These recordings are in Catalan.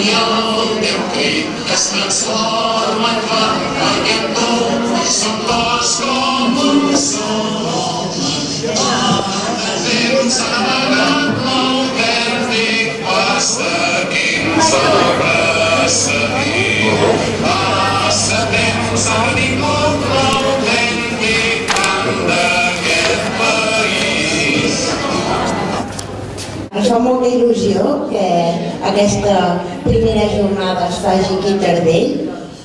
anioł miękki, bez transforma agendą, są polską musą. Tym zagadną pewnych pasterkim zarasami, a sebym zarników pewnych pandaget país. Ens fa molta il·lusió que aquesta primera jornada es faci aquí a Taradell.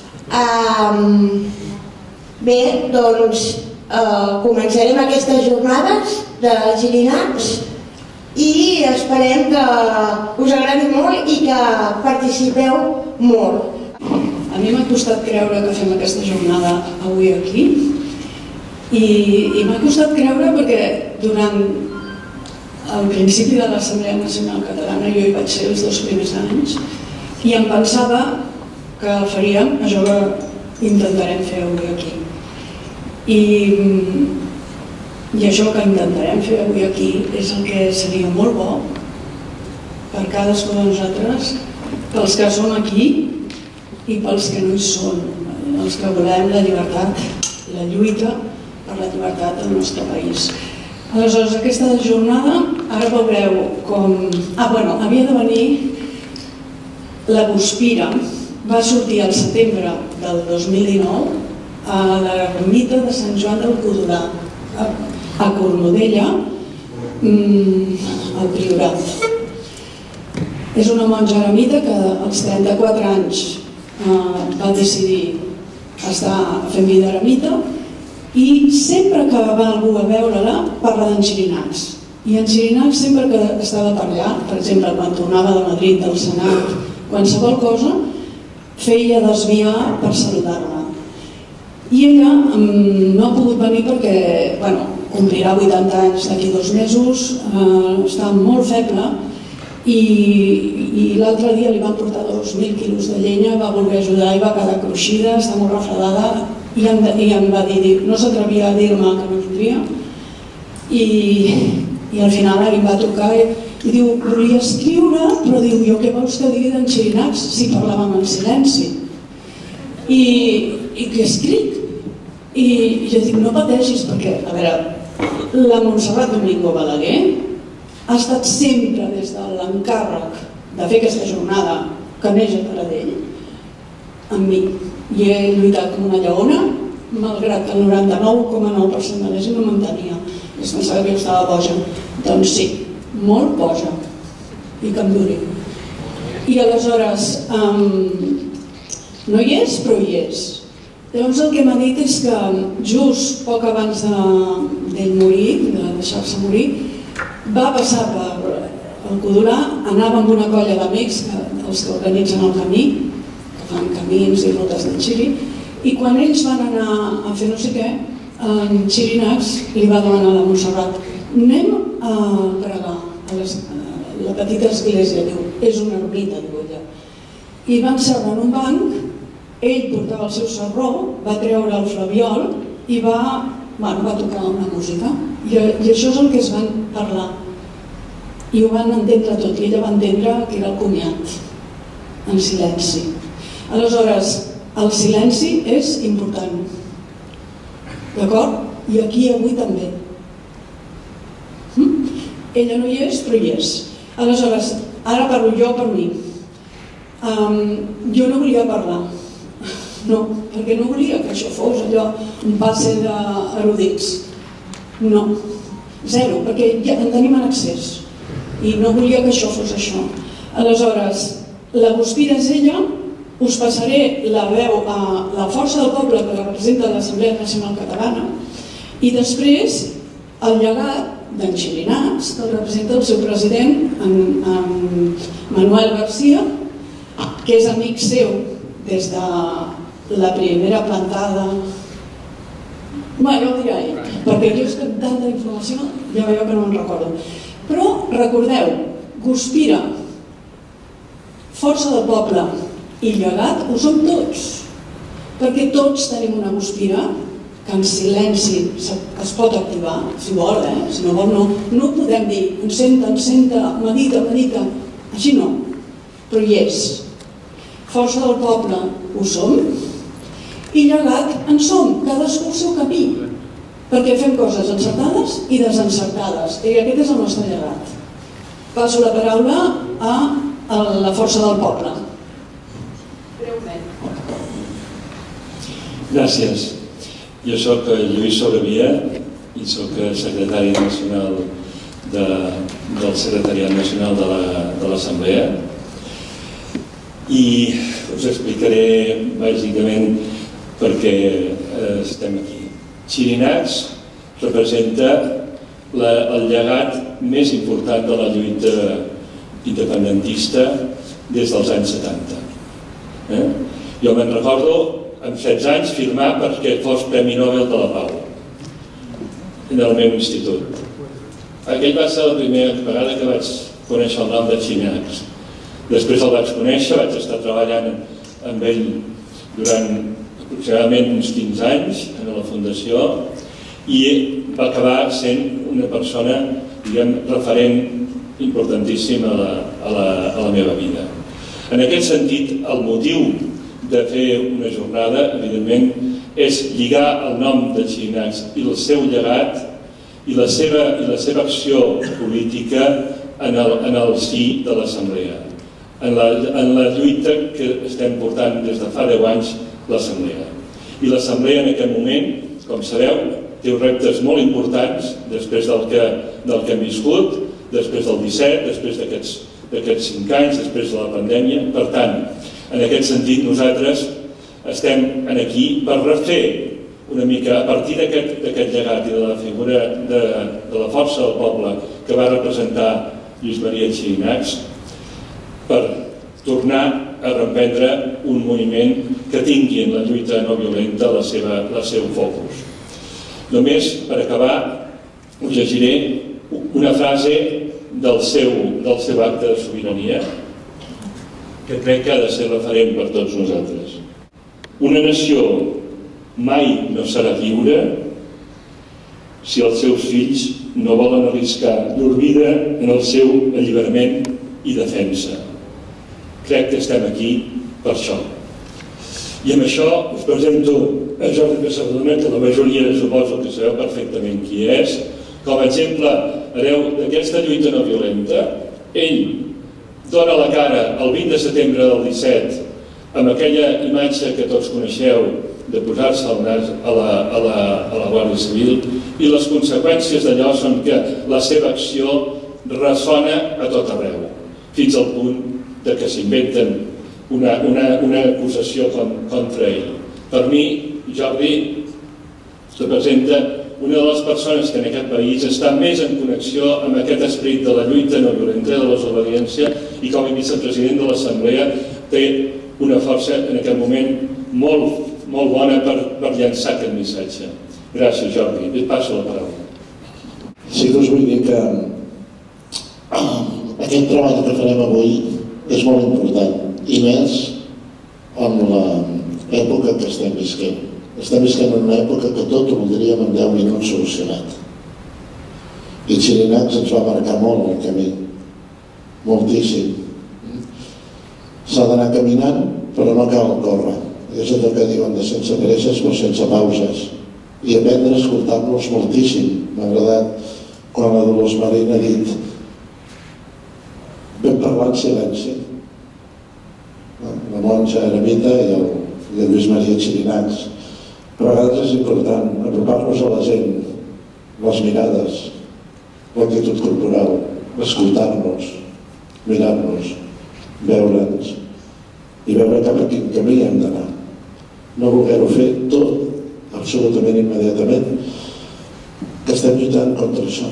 Bé, doncs començarem aquestes jornades de girinats i esperem que us agradi molt i que participeu molt. A mi m'ha costat creure que fem aquesta jornada avui aquí i m'ha costat creure perquè durant al principi de l'Assemblea Nacional Catalana jo hi vaig ser els 2 primers anys i em pensava que el faríem, això que intentarem fer avui aquí. I això que intentarem fer avui aquí és el que seria molt bo per cadascú de nosaltres, pels que som aquí i pels que no hi són, els que volem la llibertat, la lluita per la llibertat del nostre país. Aleshores, aquesta jornada, ara veureu com... havia de venir la Guspira, va sortir al setembre del 2019 a l'ermita de Sant Joan del Codorà, a Cornudella, al Priorat. És una monja eremita que als 34 anys va decidir estar fent vida eremita i sempre que va algú a veure-la parla d'enxirinats. I enxirinats sempre que estava per allà, per exemple quan tornava de Madrid, del Senat, qualsevol cosa, feia desviar per saludar-la. I ella no ha pogut venir perquè complirà 80 anys d'aquí 2 mesos, està molt feble i l'altre dia li van portar 2.000 quilos de llenya, va voler ajudar i va quedar cruixida, està molt refredada i em va dir, no s'atrevia a dir-me que no vindria i al final em va trucar i diu, volia escriure però diu, jo què vols que digui d'enxirinats si parlàvem en silenci i què escric? I jo dic, no pateixis perquè, a veure, la Montserrat Domingo Balaguer ha estat sempre des de l'encàrrec de fer aquesta jornada que neix a Taradell amb mi i he lluitat com una lleona malgrat que el 99,9% de la gent no m'entenia i es pensava que jo estava boja. Doncs sí, molt boja i que em duri. I aleshores no hi és però hi és. Llavors el que m'ha dit és que just poc abans d'ell morir, de deixar-se morir, va passar per el Codorà, anava amb una colla d'amics, els que organitzen el camí, que fan camins i rutes d'enxiri, i quan ells van anar a fer no sé què, en Xirinats li va demanar a la Montserrat, anem a pregar a la petita església, diu, és una ermita, diu ella. I van seure en un banc, ell portava el seu sarró, va treure el flabiol i va tocar una música. I això és el que es van parlar. I ho van entendre tot, i ella va entendre que era el comiat, en silenci. Aleshores, el silenci és important. D'acord? I aquí avui també. Ella no hi és, però hi és. Aleshores, ara parlo jo per mi. Jo no volia parlar. No, perquè no volia que això fos allò, un passe d'erudits. No, zero, perquè ja en tenim en excés. I no volia que això fos això. Aleshores, la Guspira és ella, us passaré la veu a la força del poble que la representa l'Assemblea Nacional Catalana i després el llegat d'enxirinats que el representa el seu president, en Manuel García, que és amic seu des de la primera plantada. Ja ho dirà ell, perquè jo és que tanta informació ja veieu que no me'n recordo. Però recordeu, Guspira, força del poble i llegat ho som tots, perquè tots tenim una Guspira que en silenci es pot activar, si vol, si no vol no ho podem dir, encenta, medita, així no, però hi és. força del poble ho som i llegat en som, cadascú el seu camí, perquè fem coses encertades i desencertades, i aquest és el nostre llegat. Passo la paraula a la força del poble. Gràcies. Jo soc Lluís Sobrevia i soc secretari nacional del Secretariat Nacional de l'Assemblea i us explicaré bàsicament per què estem aquí. Xirinacs representa el llegat més important de la lluita independentista des dels anys 70. Jo me'n recordo amb 16 anys firmar perquè fos Premi Nobel de la Pau en el meu institut. Aquell va ser la primera vegada que vaig conèixer el nom de Xirinacs. Després el vaig conèixer, vaig estar treballant amb ell durant aproximadament uns 15 anys en la Fundació i va acabar sent una persona, diguem, referent importantíssim a la meva vida. En aquest sentit, el motiu de fer una jornada, evidentment, és lligar el nom de Xirinacs i el seu llegat i la seva acció política en el si de l'Assemblea, en la lluita que estem portant des de fa 10 anys l'Assemblea. I l'Assemblea en aquest moment, com sabeu, té reptes molt importants després del que hem viscut, després del 17, després d'aquests 5 anys, després de la pandèmia. Per tant, en aquest sentit, nosaltres estem aquí per refer una mica, a partir d'aquest llegat i de la figura de la força del poble que va representar Lluís Maria Xirinacs, per tornar a reprendre un moviment que tingui en la lluita no violenta el seu focus. Només, per acabar, us llegiré una frase del seu acte de sobirania que crec que ha de ser referent per tots nosaltres. Una nació mai no serà lliure si els seus fills no volen arriscar llur vida en el seu alliberament i defensa. Crec que estem aquí per això. I amb això us presento a Jordi Casadona, que la majoria suposo que sabeu perfectament qui és. Com a exemple, hereu d'aquesta lluita no violenta. Ell dona la cara el 20 de setembre del 17 amb aquella imatge que tots coneixeu de posar-se al nas a la Guàrdia Civil, i les conseqüències d'allò són que la seva acció ressona a tot arreu, fins al punt que s'inventen una acusació contra ell. Per mi, Jordi representa una de les persones que en aquest país està més en connexió amb aquest esperit de la lluita no violenta, de la desobediència, i com a vicepresident de l'Assemblea té una força en aquest moment molt bona per llançar aquest missatge. Gràcies, Jordi. Et passo la paraula. Sí que us vull dir que aquest treball que farem avui és molt important, i més en l'època que estem visquent. Estem visquent en una època que tot ho voldríem en 10 minuts solucionat. I Xirinacs ens va marcar molt el camí, moltíssim. S'ha d'anar caminant, però no cal córrer. És allò que diuen de sense presses però sense pauses. I aprendre a escoltar-los moltíssim. M'ha agradat quan la Dolors Marín ha dit vam parlar en silenci. La monja eremita i el Lluís Maria Xirinacs. Però a vegades és important apropar-nos a la gent, les mirades, l'actitud corporal, escoltar-nos, mirar-nos, veure'ns i veure cap a quin camí hem d'anar. No voler-ho fer tot absolutament immediatament, que estem lluitant contra això.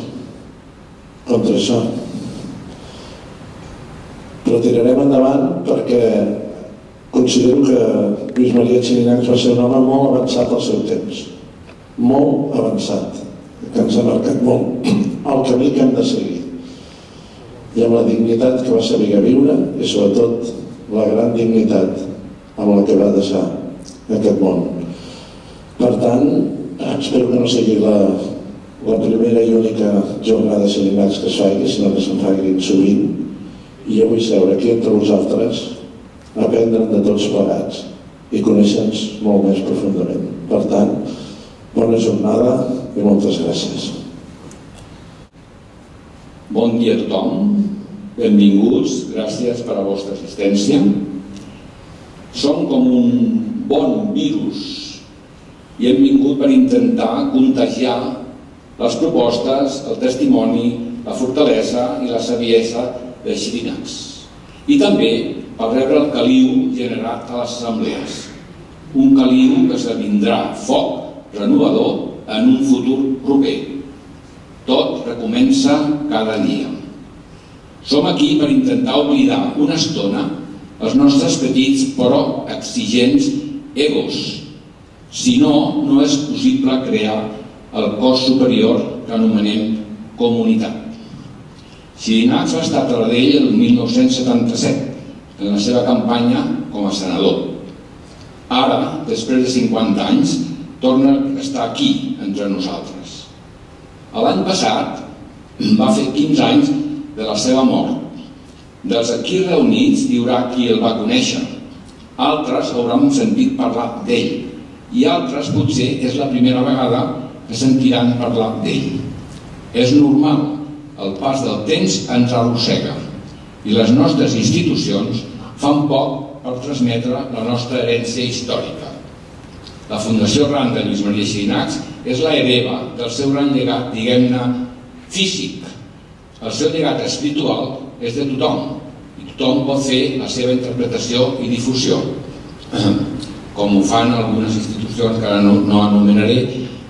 Però tirarem endavant perquè considero que Lluís Maria Xirinacs va ser un home molt avançat al seu temps, molt avançat, que ens ha marcat molt el camí que hem de seguir, i amb la dignitat que va saber viure i sobretot la gran dignitat amb la que va deixar aquest món. Per tant, espero que no sigui la primera i única jornada de Xirinacs que es faci, sinó que se'n facin sovint, i jo vull seure aquí entre vosaltres aprendre'n de tots plegats i conèixer-nos molt més profundament. Per tant, bona jornada i moltes gràcies. Bon dia a tothom, benvinguts, gràcies per la vostra assistència. Som com un bon virus i hem vingut per intentar contagiar les propostes, el testimoni, la fortalesa i la saviesa de Xirinacs. I també per rebre el caliu generat a les assemblees. Un caliu que esdevindrà foc renovador en un futur proper. Tot recomença cada dia. Som aquí per intentar oblidar una estona els nostres petits però exigents egos. Si no, no és possible crear el cos superior que anomenem comunitat. Xirinacs va estar a Taradell el 1977, en la seva campanya com a senador. Ara, després de 50 anys, torna a estar aquí, entre nosaltres. L'any passat va fer 15 anys de la seva mort. Dels aquí reunits hi haurà qui el va conèixer. Altres hauran sentit parlar d'ell i altres potser és la primera vegada que sentiran parlar d'ell. És normal, el pas del temps ens arrossega i les nostres institucions fan poc per transmetre la nostra herència històrica. La Fundació Ran de Lluís Maria Xirinacs és la hereva del seu gran llegat, diguem-ne, físic. El seu llegat espiritual és de tothom i tothom pot fer la seva interpretació i difusió, com ho fan algunes institucions que ara no anomenaré,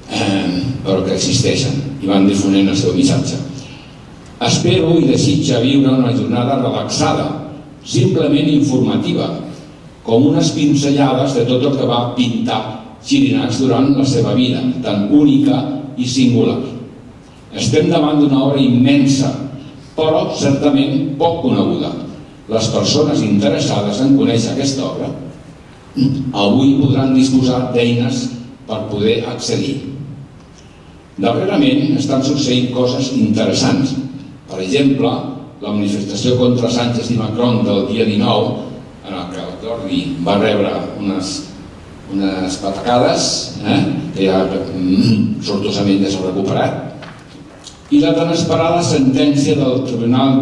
però que existeixen i van difonent el seu missatge. Espero i desitja viure una jornada relaxada, simplement informativa, com unes pinzellades de tot el que va pintar Xirinacs durant la seva vida, tan única i singular. Estem davant d'una obra immensa, però certament poc coneguda. Les persones interessades en conèixer aquesta obra avui podran disposar d'eines per poder accedir. Darrerament estan succeint coses interessants. Per exemple, la manifestació contra Sánchez i Macron del dia 19, en el que el Jordi va rebre unes patacades, que ja sortosament ja s'ha recuperat, i la tan esperada sentència del Tribunal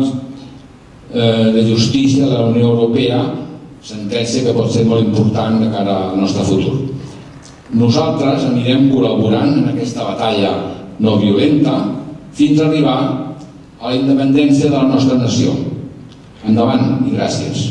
de Justícia de la Unió Europea, sentència que pot ser molt important de cara al nostre futur. Nosaltres anirem col·laborant en aquesta batalla no violenta fins a arribar a la independència de la nostra nació. Endavant i gràcies.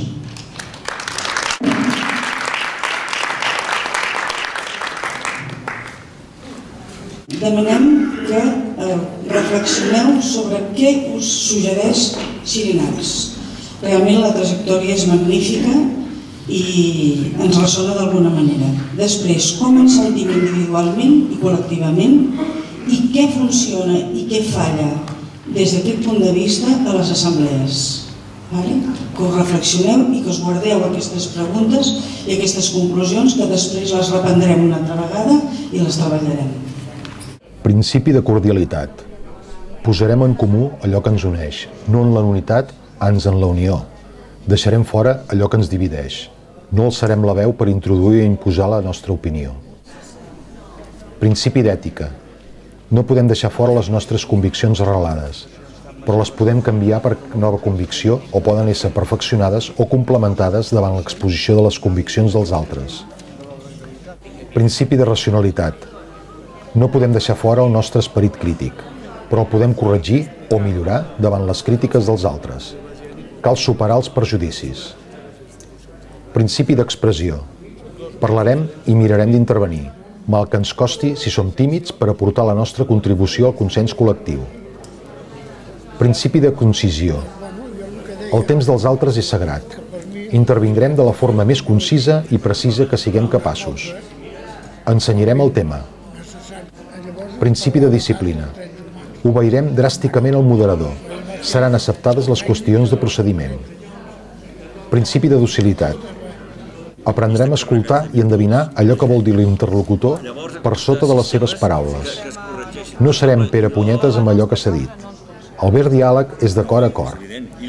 Demanem que reflexioneu sobre què us suggereix Xirinacs. Realment la trajectòria és magnífica i ens ressona d'alguna manera. Després, com ens sentim individualment i col·lectivament i què funciona i què falla des d'aquest punt de vista a les assemblees. Que us reflexioneu i que us guardeu aquestes preguntes i aquestes conclusions que després les reprendrem una altra vegada i les treballarem. Principi de cordialitat. Posarem en comú allò que ens uneix, no en la unitat, ans en la unió. Deixarem fora allò que ens divideix. No alçarem la veu per introduir i imposar la nostra opinió. Principi d'ètica. No podem deixar fora les nostres conviccions arrelades, però les podem canviar per nova convicció o poden ésser perfeccionades o complementades davant l'exposició de les conviccions dels altres. Principi de racionalitat. No podem deixar fora el nostre esperit crític, però el podem corregir o millorar davant les crítiques dels altres. Cal superar els prejudicis. Principi d'expressió. Parlarem i mirarem d'intervenir, mal que ens costi si som tímids per aportar la nostra contribució al consens col·lectiu. Principi de concisió. El temps dels altres és sagrat. Intervindrem de la forma més concisa i precisa que siguem capaços. Ensenyarem el tema. Principi de disciplina. Obeirem dràsticament el moderador. Seran acceptades les qüestions de procediment. Principi de docilitat. Aprendrem a escoltar i endevinar allò que vol dir l'interlocutor per sota de les seves paraules. No serem perepunyetes amb allò que s'ha dit. El ver diàleg és de cor a cor.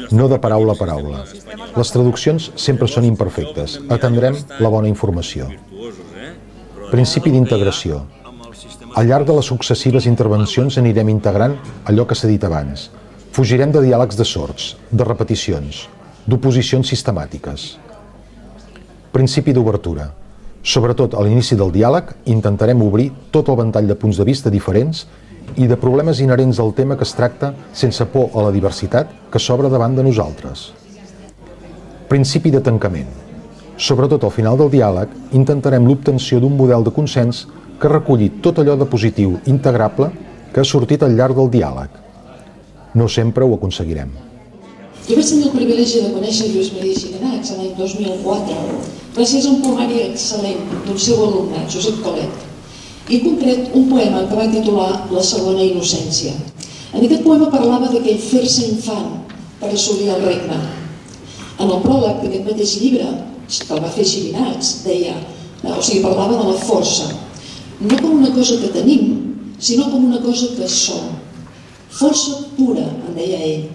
no de paraula a paraula. Les traduccions sempre són imperfectes. Atendrem la bona informació. Principi d'integració. Al llarg de les successives intervencions anirem integrant allò que s'ha dit abans. Fugirem de diàlegs de sords, de repeticions, d'oposicions sistemàtiques. Principi d'obertura. Sobretot a l'inici del diàleg intentarem obrir tot el ventall de punts de vista diferents i de problemes inherents al tema que es tracta sense por a la diversitat que s'obre davant de nosaltres. Principi de tancament. Sobretot al final del diàleg intentarem l'obtenció d'un model de consens que reculli tot allò de positiu integrable que ha sortit al llarg del diàleg. No sempre ho aconseguirem. Jo vaig tenir el privilegi de conèixer Lluís Maria Xirinacs l'any 2004 gràcies a un poemari excel·lent d'un seu alumne, Josep Colet, i en concret un poema que va titular La segona innocència. En aquest poema parlava d'aquell fer-se infant per assolir el regne. En el pròleg d'aquest mateix llibre, que el va fer Xirinacs, parlava de la força, no com una cosa que tenim, sinó com una cosa que som. Força pura, en deia ell.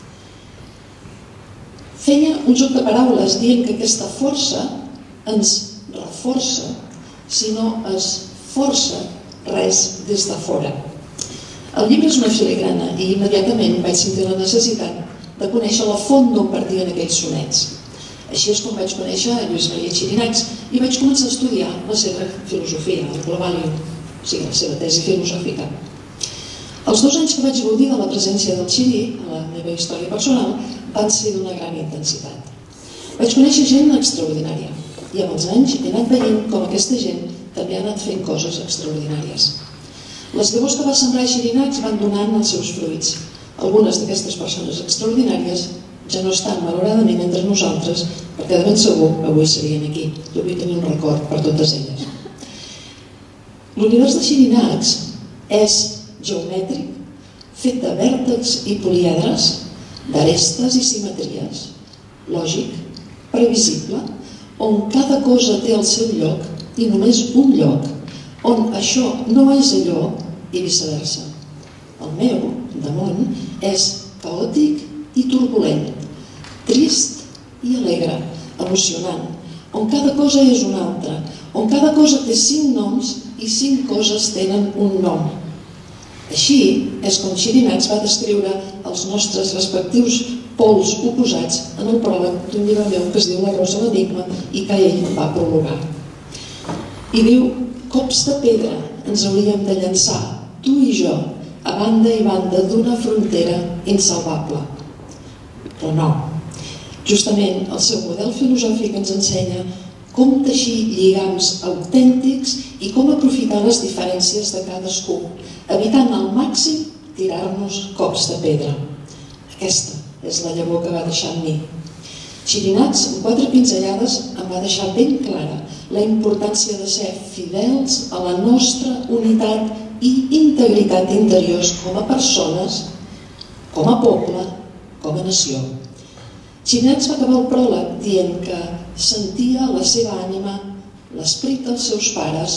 Feia un joc de paraules dient que aquesta força ens reforça, si no es força res des de fora. El llibre és una filigrana i immediatament vaig sentir la necessitat de conèixer la font d'on partien aquells sonets. Així és com vaig conèixer a Lluís Maria Xirinacs i vaig començar a estudiar la seva filosofia, el Globalium, o sigui, la seva tesi filosòfica. Els 2 anys que vaig gaudir de la presència del Xiri a la meva història personal van ser d'una gran intensitat. Vaig conèixer gent extraordinària i amb els anys he anat veient com aquesta gent també ha anat fent coses extraordinàries. Les llavors que va sembrar Xirinacs van donant els seus fruits. Algunes d'aquestes persones extraordinàries ja no estan malauradament entre nosaltres perquè de ben segur avui serien aquí. Jo vull tenir un record per totes elles. L'univers de Xirinacs és geomètric, fet de vèrtexs i poliedres, d'arestes i simetries, lògic, previsible, on cada cosa té el seu lloc i només un lloc, on això no és allò i viceversa. El meu, de món, és caòtic i turbulent, trist i alegre, emocionant, on cada cosa és una altra, on cada cosa té 5 noms i 5 coses tenen un nom. Així és com Xirinacs va descriure els nostres respectius pols oposats en el pròleg d'un llibre meu que es diu La rosa l'enigma i que ell va prologar. I diu, cops de pedra ens hauríem de llançar, tu i jo, a banda i banda d'una frontera insalvable. Però no. Justament el seu model filosòfic ens ensenya com teixir lligams autèntics i com aprofitar les diferències de cadascú, evitant al màxim tirar-nos cops de pedra. Aquesta és la llavor que va deixar en mi. Xirinacs, en 4 pinzellades, em va deixar ben clara la importància de ser fidels a la nostra unitat i integritat interiors com a persones, com a poble, com a nació. Xirinacs va acabar el pròleg dient que sentia la seva ànima, l'esperit dels seus pares,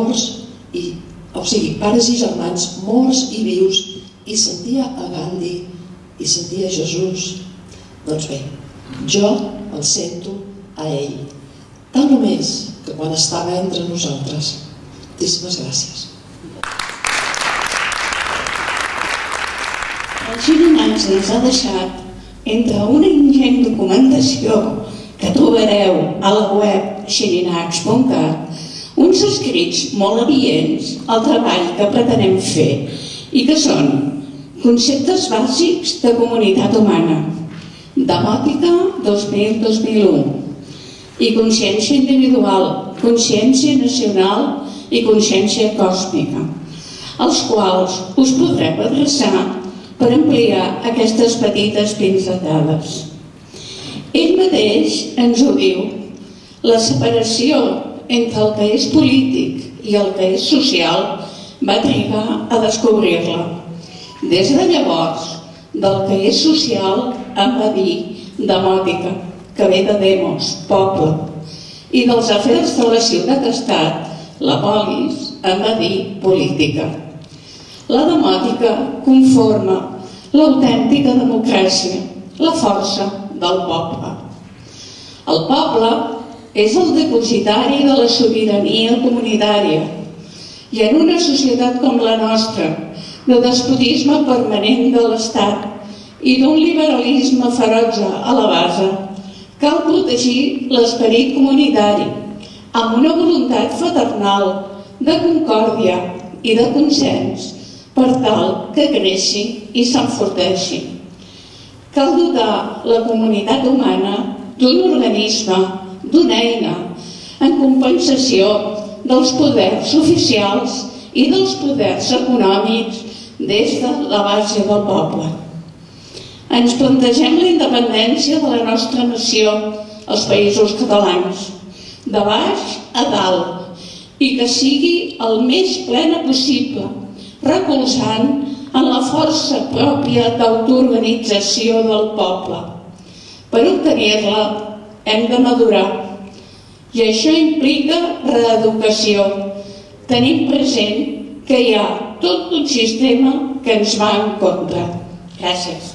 pares i germans, morts i vius, i sentia a Gandhi, i sentia a Jesús. Doncs bé, jo el sento a ell, tant o més que quan estava entre nosaltres. Moltíssimes gràcies. El Xirinacs ens ha deixat, entre una ingent documentació que trobareu a la web xirinacs.cat, uns escrits molt adients al treball que pretenem fer i que són conceptes bàsics de comunitat humana, demòtica 2000-2001 i consciència individual, consciència nacional i consciència còsmica, als quals us podreu adreçar per ampliar aquestes petites pinzellades. Ell mateix ens ho diu, la separació entre el que és polític i el que és social va trigar a descobrir-la. Des de llavors, del que és social em va dir demòtica, que ve de demos, poble, i dels afers de la ciutat-estat, la polis, em va dir política. La demòtica conforma l'autèntica democràcia, la força del poble. El poble és el depositari de la sobirania comunitària i en una societat com la nostra, de despotisme permanent de l'Estat i d'un liberalisme ferotge a la base, cal protegir l'esperit comunitari amb una voluntat fraternal de concòrdia i de consens per tal que creixi i s'enforteixi. Cal dotar la comunitat humana d'un organisme, d'una eina, en compensació dels poders oficials i dels poders econòmics des de la base del poble. Ens plantegem la independència de la nostra nació, els països catalans, de baix a dalt, i que sigui el més plena possible, recolzant en la força pròpia d'autoorganització del poble. Per obtenir-la hem de madurar, i això implica reeducació, tenint present que hi ha tot un sistema que ens va en contra. Gràcies.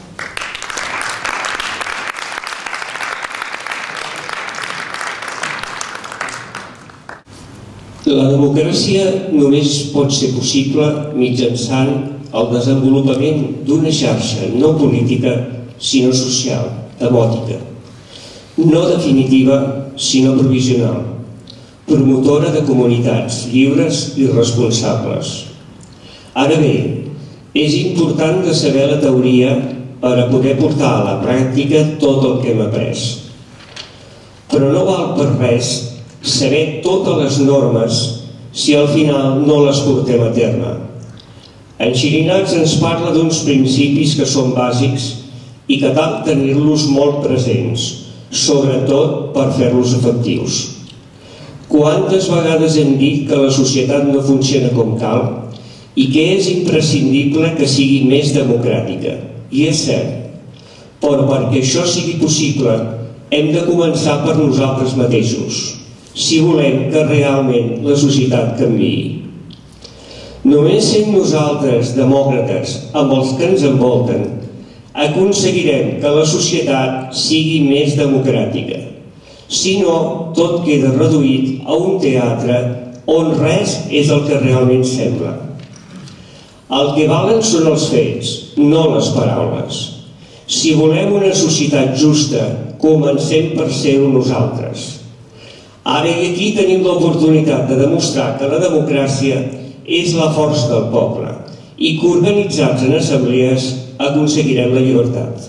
La democràcia només pot ser possible mitjançant el desenvolupament d'una xarxa no política, sinó social, demòtica, no definitiva, sinó provisional, promotora de comunitats lliures i responsables. Ara bé, és important de saber la teoria per a poder portar a la pràctica tot el que hem après. Però no val per res saber totes les normes si al final no les portem a terme. En Xirinacs ens parla d'uns principis que són bàsics i que cal tenir-los molt presents, sobretot per fer-los efectius. Quantes vegades hem dit que la societat no funciona com cal i que és imprescindible que sigui més democràtica? I és cert, però perquè això sigui possible hem de començar per nosaltres mateixos, si volem que realment la societat canviï. Només sent nosaltres demòcrates amb els que ens envolten, aconseguirem que la societat sigui més democràtica. Si no, tot queda reduït a un teatre on res és el que realment sembla. El que valen són els fets, no les paraules. Si volem una societat justa, comencem per ser-ho nosaltres. Ara i aquí tenim l'oportunitat de demostrar que la democràcia és la força del poble i que organitzats en assemblees aconseguirem la llibertat.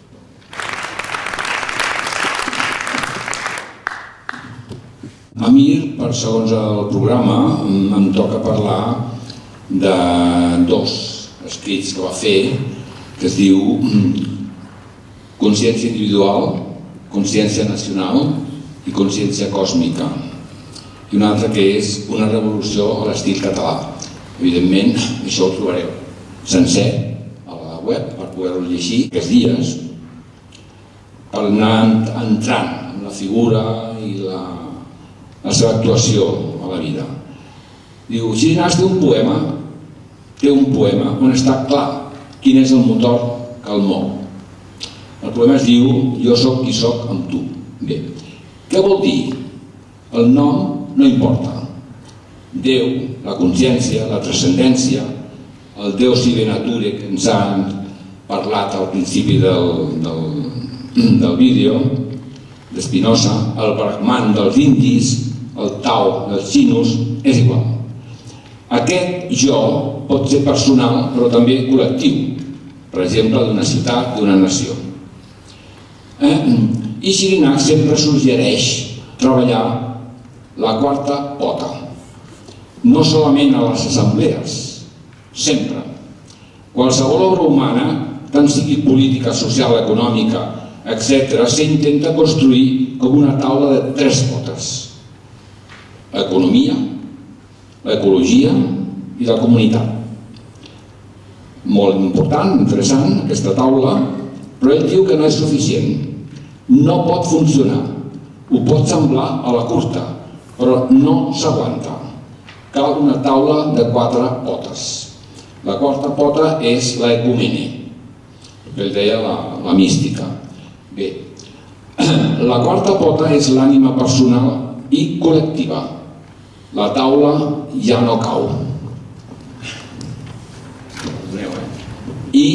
A mi, per segons el programa, em toca parlar de dos escrits que va fer, que es diu Consciència individual, consciència nacional i consciència còsmica, i un altre que és una revolució a l'estil català. Evidentment, això ho trobareu sencer a la web per poder-ho llegir aquests dies, per anar entrant en la figura i la seva actuació a la vida. Diu, Xirinacs té un poema on està clar quin és el motor que el mou. El poema es diu Jo soc qui soc amb tu. Bé, què vol dir? El nom no importa. Déu, la consciència, la transcendència, el Deus sive nature que ens han parlat al principi del vídeo d'Espinosa, el Brahman dels indis, el Tao dels xinos, és igual. Aquest jo pot ser personal però també col·lectiu, per exemple d'una ciutat, d'una nació. I Xirinacs sempre suggereix treballar la quarta pota, no solament a les assemblees, sempre. Qualsevol obra humana, tant sigui política, social, econòmica, etc., s'intenta construir com una taula de 3 potes: l'economia, l'ecologia i la comunitat. Molt important, interessant, aquesta taula, però ell diu que no és suficient. No pot funcionar. Ho pot semblar a la curta, però no s'aguanta. Cal una taula de 4 potes. La quarta pota és l'ecumene, que ell deia la mística. Bé, la quarta pota és l'ànima personal i col·lectiva. La taula ja no cau. I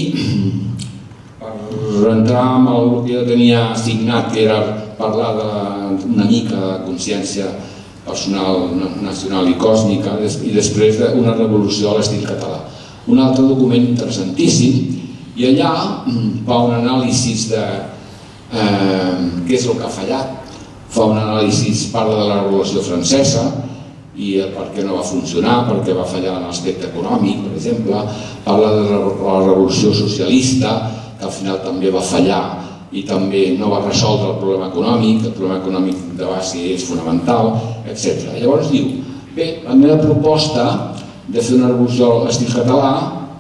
per entrar amb el que jo tenia assignat, que era parlar una mica de consciència personal, nacional i còsmica, i després d'una revolució a l'estil català. Un altre document interessantíssim, i allà fa un anàlisi de què és el que ha fallat, fa un anàlisi, parla de la Revolució Francesa i per què no va funcionar, per què va fallar en l'aspecte econòmic, per exemple, parla de la Revolució Socialista, que al final també va fallar i també no va resoldre el problema econòmic de base és fonamental, etc. Llavors diu, bé, la meva proposta de fer una revolució a l'estil català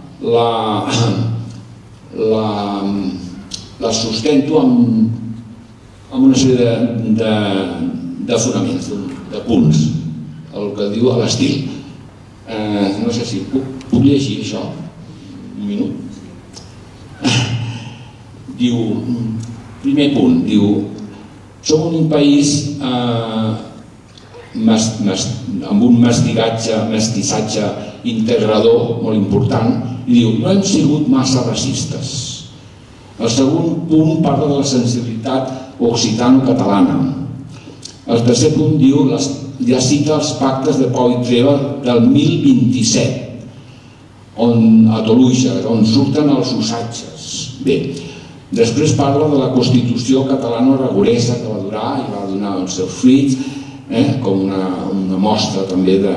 la sustento amb una sèrie de fonaments, de punts, el que diu a l'estil. No sé si puc llegir això? Un minut. Diu, primer punt, diu, som un país amb un mestissatge integrador molt important, i diu, no hem sigut massa racistes. El segon punt parla de la sensibilitat occitano-catalana. El tercer punt diu, ja cita els pactes de Pau i Treva del 1027, a Toluja, on surten els usatges. Bé, després parla de la Constitució catalano-aragonesa que va durar i va donar els seus fruits, com una mostra també de...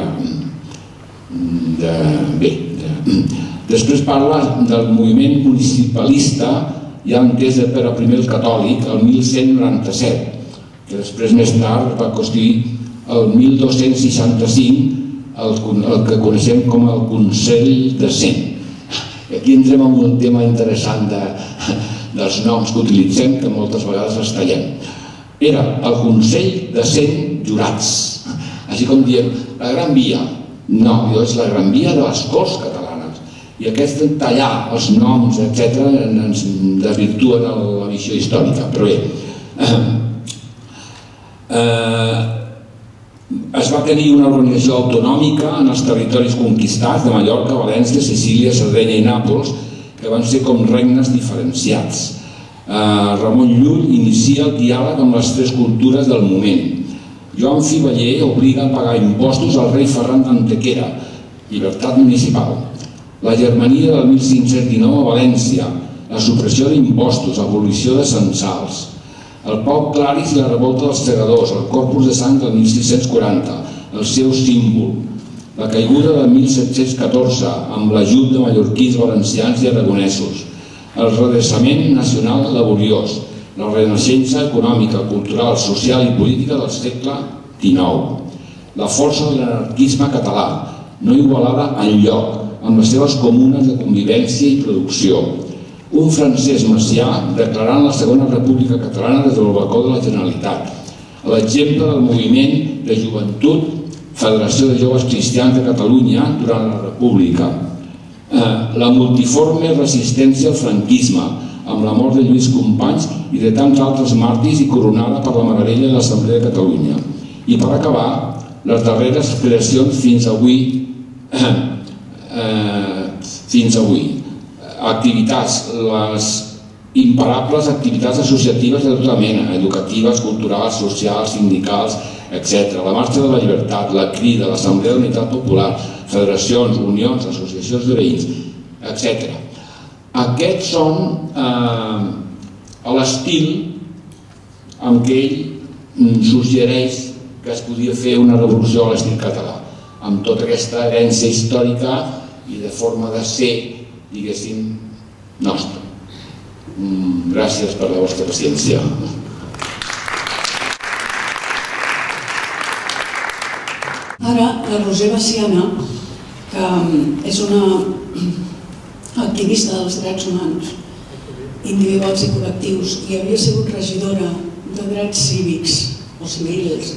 Bé, després parla del moviment municipalista ja entès per a primer el catòlic el 1197, que després més tard va constituir el 1265 el que coneixem com el Consell de Cent. Aquí entrem en un tema interessant dels noms que utilitzem, que moltes vegades els tallem. Era el Consell de 100 jurats, així com diem la Gran Via. No, és la Gran Via de les Corts Catalanes. I aquest tallar els noms, etc., ens desvirtuen la visió històrica. Però bé, es va tenir una organització autonòmica en els territoris conquistats de Mallorca, València, Sicília, Sardenya i Nàpols, que van ser com regnes diferenciats. Ramon Llull inicia el diàleg amb les tres cultures del moment. Joan Fiveller obliga a pagar impostos al rei Ferran d'Antequera, llibertat municipal. La Germania del 1519 a València, la supressió d'impostos, abolició de censals. El Pau Claris i la revolta dels segadors, el Corpus de Sang del 1640, el seu símbol. La caiguda del 1714, amb l'ajut de mallorquins, valencians i aragonesos. El redreçament nacional laboriós, la renaixença econòmica, cultural, social i política del segle XIX. La força de l'anarquisme català, no igualada enlloc, amb les seves comunes de convivència i producció. Un Francesc Macià declarant la Segona República Catalana des del balcó de la Generalitat. L'exemple del moviment de joventut Federació de Joves Cristians de Catalunya durant la República. La multiforme resistència al franquisme, amb la mort de Lluís Companys i de tants altres màrtirs i coronada per la meravella de l'Assemblea de Catalunya. I per acabar, les darreres creacions fins avui. Activitats, les imparables activitats associatives de tota mena, educatives, culturals, socials, sindicals, etc. La Marxa de la Llibertat, la Crida, l'Assemblea d'Unitat Popular, federacions, unions, associacions de veïns, etc. Aquests són l'estil amb què ell suggereix que es podia fer una revolució a l'estil català, amb tota aquesta herència històrica i de forma de ser, diguéssim, nostra. Gràcies per la vostra paciència. Ara, la Roser Baciana, que és una activista dels drets humans, individuals i col·lectius, i havia sigut regidora de drets cívics, o civils,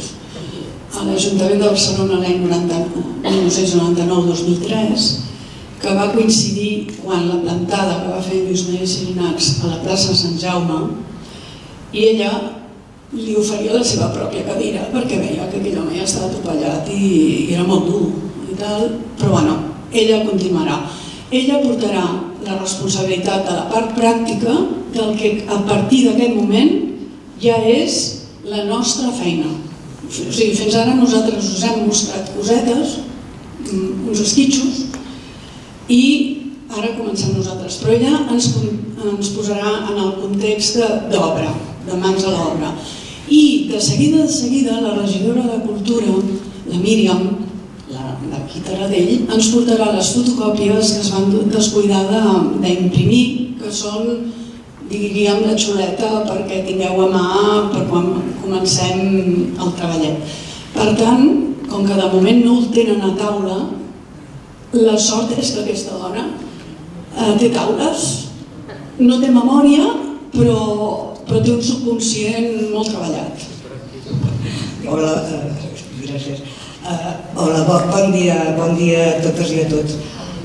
a l'Ajuntament de Barcelona l'any 1999-2003, que va coincidir quan la plantada que va fer Lluís Maria Xirinacs a la plaça Sant Jaume, i ella li oferia la seva pròpia cadira perquè veia que aquell home ja estava atropellat i era molt dur i tal, però bueno, ella continuarà. Ella portarà la responsabilitat de la part pràctica del que a partir d'aquest moment ja és la nostra feina. O sigui, fins ara nosaltres us hem mostrat cosetes, uns esquitxos, i ara comencem nosaltres. Però ella ens posarà en el context d'obra, de mans a l'obra. I de seguida, la regidora de Cultura, la Míriam, d'aquí Taradell, ens portarà les fotocòpies que es van descuidar d'imprimir, que són, diríem, la xuleta perquè tingueu a mà per quan comencem el treballet. Per tant, com que de moment no el tenen a taula, la sort és que aquesta dona té taules, no té memòria, però té un subconscient molt treballat. Hola, gràcies. Hola, bon dia a totes i a tots.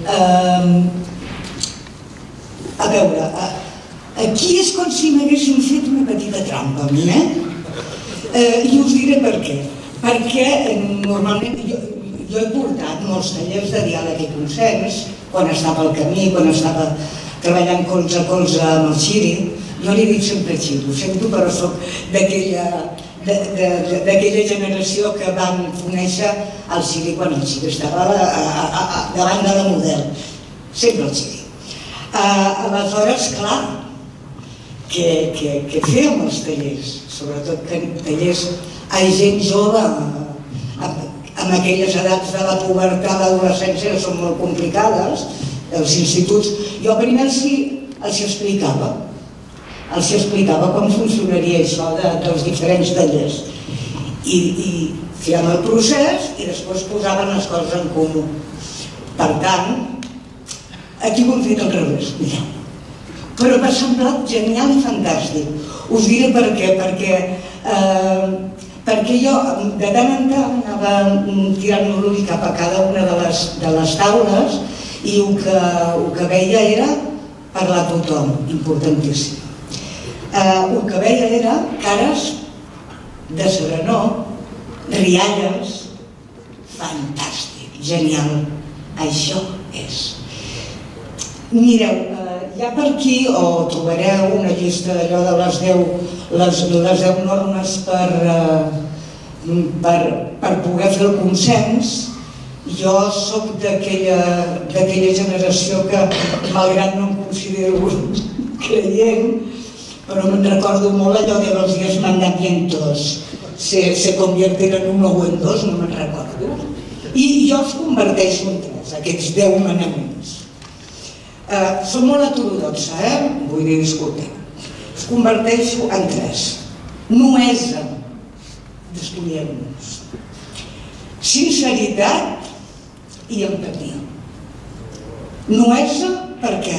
A veure, aquí és com si m'haguessin fet una petita trampa a mi, i us diré per què. Perquè normalment jo he portat molts tallers de diàleg i consens, quan estava al camí, quan estava treballant colze a colze amb el Xiri. Jo li dic sempre Xiri, ho sento, però soc d'aquella generació que van conèixer el Xiri quan el Xiri estava davant de la Model. Sempre el Xiri. Aleshores, clar, què fèiem els tallers? Sobretot tallers a gent jove, amb aquelles edats de la pubertat, l'adolescència, que són molt complicades, els instituts. Jo primer els explicava com funcionaria això dels diferents tallers. I fèiem el procés i després posaven les coses en comú. Per tant, aquí ho hem fet al revés, però m'ha semblat genial i fantàstic. Us diré per què, perquè jo de tant en tant anava tirant l'ull cap a cada una de les taules i el que veia era parlar a tothom, importantíssim. El que veia era cares de serenor, rialles, fantàstic, genial, això és. Mireu, ja per aquí trobareu una llista d'allò de les 10 normes per poder fer el consens. Jo soc d'aquella generació que, malgrat no em considero creient, però me'n recordo molt allò de los 10 mandamientos. Se convierten en uno o en dos, no me'n recordo. I jo els converteixo en 3, aquests 10 manaments. Som molt heterodoxa, vull dir, disculpeu. Els converteixo en 3. Nuesa, descuidem-nos. Sinceritat i empatia. Nuesa, per què?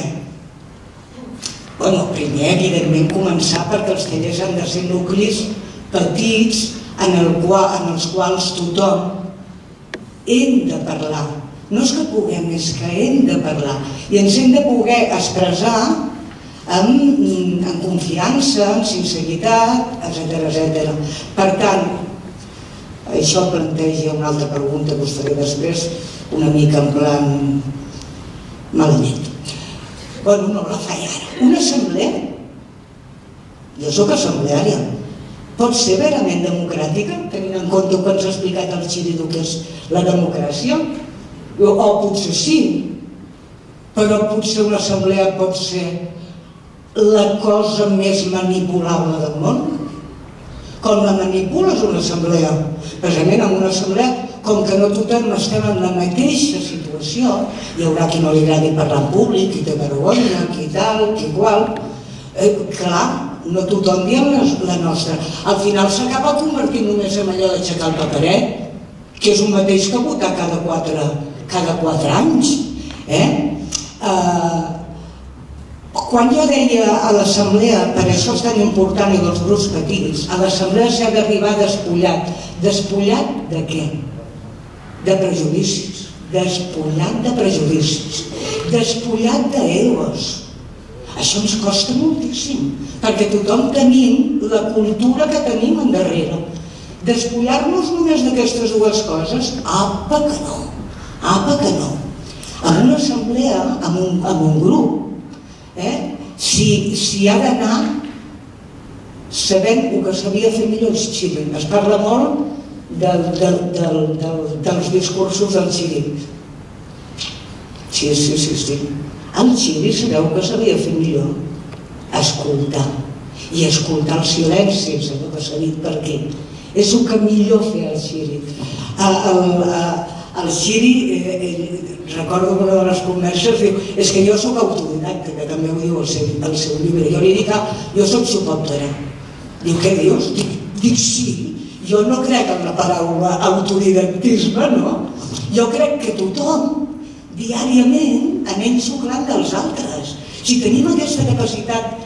Primer, evidentment, començar perquè els tallers han de ser nuclis petits en els quals tothom hem de parlar. No és que puguem, és que hem de parlar. I ens hem de poder expressar amb confiança, amb sinceritat, etc. Per tant, això planteja una altra pregunta que us faré després, una mica en plan malallet. No la faig ara. Una assemblea, jo soc assembleària, pot ser verament democràtica, tenint en compte que ens ha explicat el Xiri que és la democràcia? O potser sí, però potser una assemblea pot ser la cosa més manipulable del món. Com la manipules una assemblea? Precisament en una assemblea, com que no tothom estem en la mateixa situació, hi haurà qui no li agradi parlar en públic, qui té vergonya, qui tal, qui qual. Clar, no tothom diem la nostra. Al final s'acaba convertint només en allò d'aixecar el paperet, que és el mateix que votar cada 4 anys. Quan jo deia a l'assemblea, per això és tan important i dels grups petits, a l'assemblea s'ha d'arribar despullat. Despullat de què? De prejudicis. Despullat de prejudicis. despullat d'egos. Això ens costa moltíssim, perquè tothom tenim la cultura que tenim endarrere. Despullar-nos només d'aquestes dues coses? Apa que no, apa que no. En una assemblea, en un grup, si ha d'anar sabent el que sabia fer millor el Xiri. Es parla molt dels discursos del Xiri. Sí. El Xiri sabeu que sabia fer millor? Escoltar. I escoltar els silencis, allò que s'ha dit per aquí. És el que millor feia el Xiri. El Xiri, recordo una de les converses, diu, és que jo soc autodidacta, que també ho diu el seu llibre. Jo li dic, jo soc subòptera. Diu, què dius? Dic, sí. Jo no crec en la paraula autodidactisme, no? Jo crec que tothom, diàriament, anem xuclant dels altres. Si tenim aquesta capacitat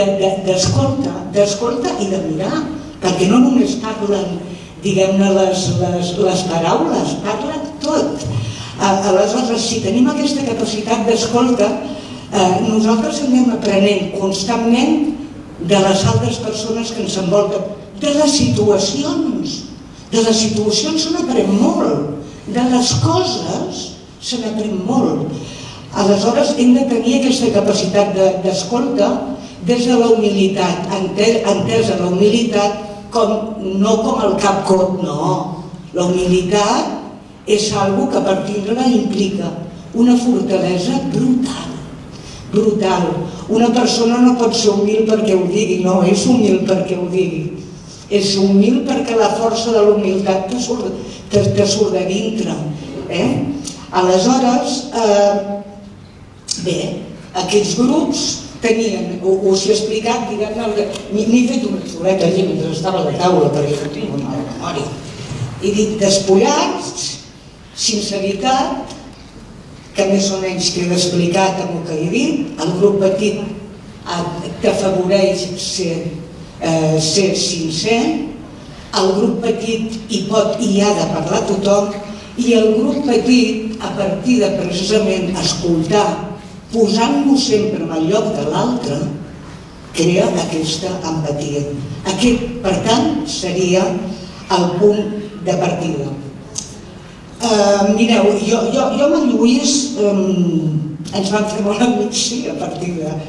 d'escolta i de mirar, perquè no només parlen, diguem-ne, les paraules, parlen tot. Aleshores, si tenim aquesta capacitat d'escolta, nosaltres anem aprenent constantment de les altres persones que ens envolten, de les situacions. De les situacions se n'aprèn molt, de les coses se n'aprèn molt. Aleshores, hem de tenir aquesta capacitat d'escolta des de la humilitat, entesa la humilitat no com el cap-cot, no. La humilitat és algo que per tindre-la implica una fortalesa brutal, brutal. Una persona no pot ser humil perquè ho digui, no, és humil perquè ho digui. És humil perquè la força de la humilitat te surt de dintre. Aleshores, bé, aquests grups tenien, us he explicat, diguem-ne, m'he fet una xuleta allí mentre estava a la taula perquè no tinc una mala memòria. He dit despullats, sinceritat, que més o menys queda explicat amb el que he dit, el grup petit t'afavoreix ser sincer, el grup petit hi pot i ha de parlar tothom, i el grup petit, a partir de precisament escoltar, posant-nos sempre en el lloc de l'altre, crea aquesta empatia. Aquest, per tant, seria el punt de partida. Mireu, jo amb en Lluís ens vam fer molt amics, sí, a partir de...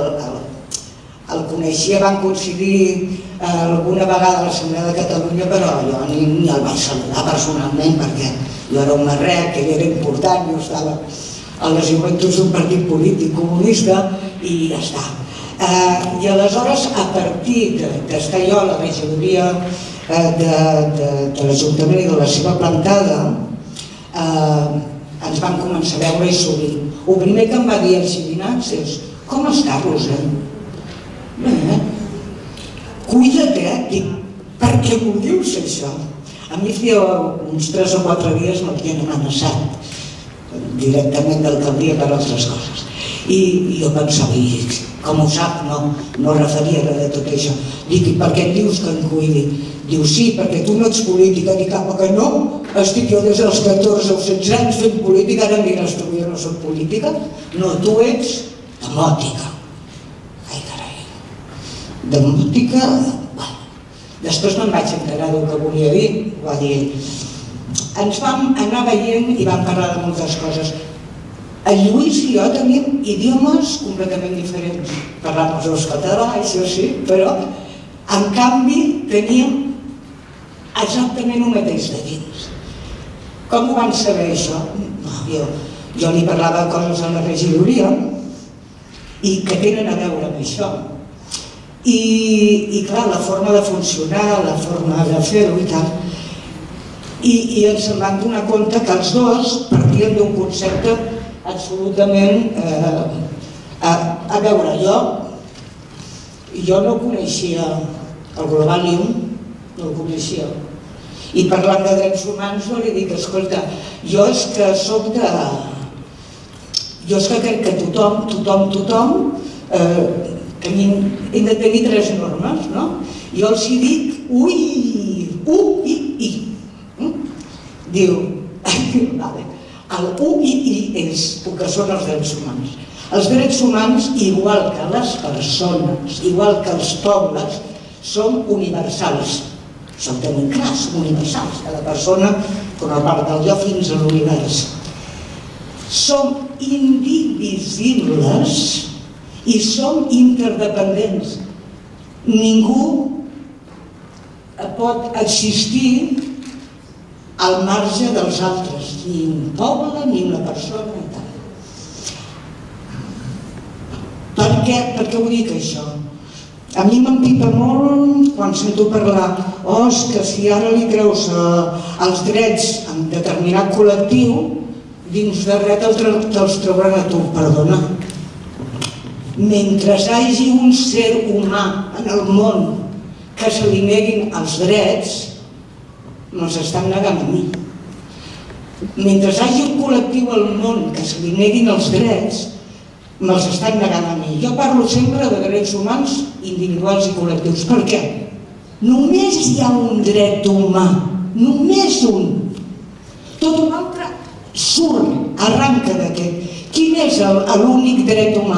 El coneixia, van coincidir alguna vegada a l'Assemblea de Catalunya, però jo ni el vaig saludar personalment perquè jo era un marrec, ell era important, jo estava a les joventuts d'un partit polític comunista i ja està. I aleshores, a partir d'estar jo a la regidoria de l'Ajuntament i de la seva plantada, ens vam començar a veure i sovint. El primer que em va dir el Xirinats és: com està, Roser? Bé, cuida't, dic, per què m'ho dius això? A mi feia uns 3 o 4 dies m'havien amenaçat directament d'alcaldia per altres coses. I jo pensava, com ho sap, no referia res de tot això. Dic, i per què et dius que em cuidi? Diu, sí, perquè tu no ets política. Dic, apa que no? Estic jo des dels 14 o 16 anys fent política, ara em diràs tu, jo no soc política? No, tu ets demòtica. Ai, carai. Demòtica... Després me'n vaig enterar del que volia dir, ho va dir ell. Ens vam anar veient i vam parlar de moltes coses. El Lluís i jo teníem idiomes completament diferents. Parlàvem els dos català, això sí, però en canvi teníem exactament el mateix de dins. Com ho van saber això? Jo li parlava coses a la regidoria i que tenen a veure amb això. I clar, la forma de funcionar, la forma de fer-ho i tal. I ens en vam donar compte que els dos partien d'un concepte absolutament... A veure, jo no coneixia el Globalium, no el coneixia. I parlant de drets humans no li dic, escolta, jo és que soc de... Jo és que crec que tothom hem de tenir 3 normes, no? Jo els hi dic i. Diu, que són els drets humans. Els drets humans, igual que les persones, igual que els pobles, són universals. Són tenint clar, són universals. Cada persona forma part del jo fins a l'univers. Som indivisibles i som interdependents. Ningú pot existir al marge dels altres, ni un poble, ni una persona, ni tal. Per què ho dic, això? A mi m'empipa molt quan sento parlar és que si ara li creus els drets en determinat col·lectiu, dins de res te'ls trauran a tu, perdona. Mentre hi hagi un ser humà en el món que se li neguin els drets, me'ls estan negant a mi. Mentre hi hagi un col·lectiu al món que se li neguin els drets, me'ls estan negant a mi. Jo parlo sempre de drets humans individuals i col·lectius. Per què? Només hi ha un dret humà, només un. Tot un altre surt, arranca d'aquest. Quin és l'únic dret humà?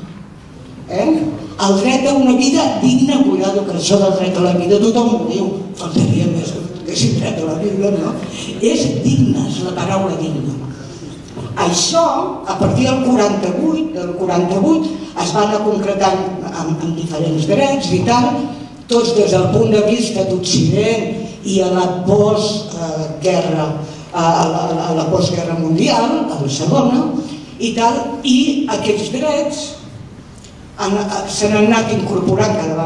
El dret a una vida digna, cuidado, que això del dret a la vida tothom ho diu, faltaria més que si dret a la vida, no? És digna, és la paraula digna. Això, a partir del 48, es va anar concretant amb diferents drets i tal, tots des del punt de vista d'Occident i a la postguerra, a la postguerra mundial, a la segona, i tal, i aquests drets se n'han anat incorporant cada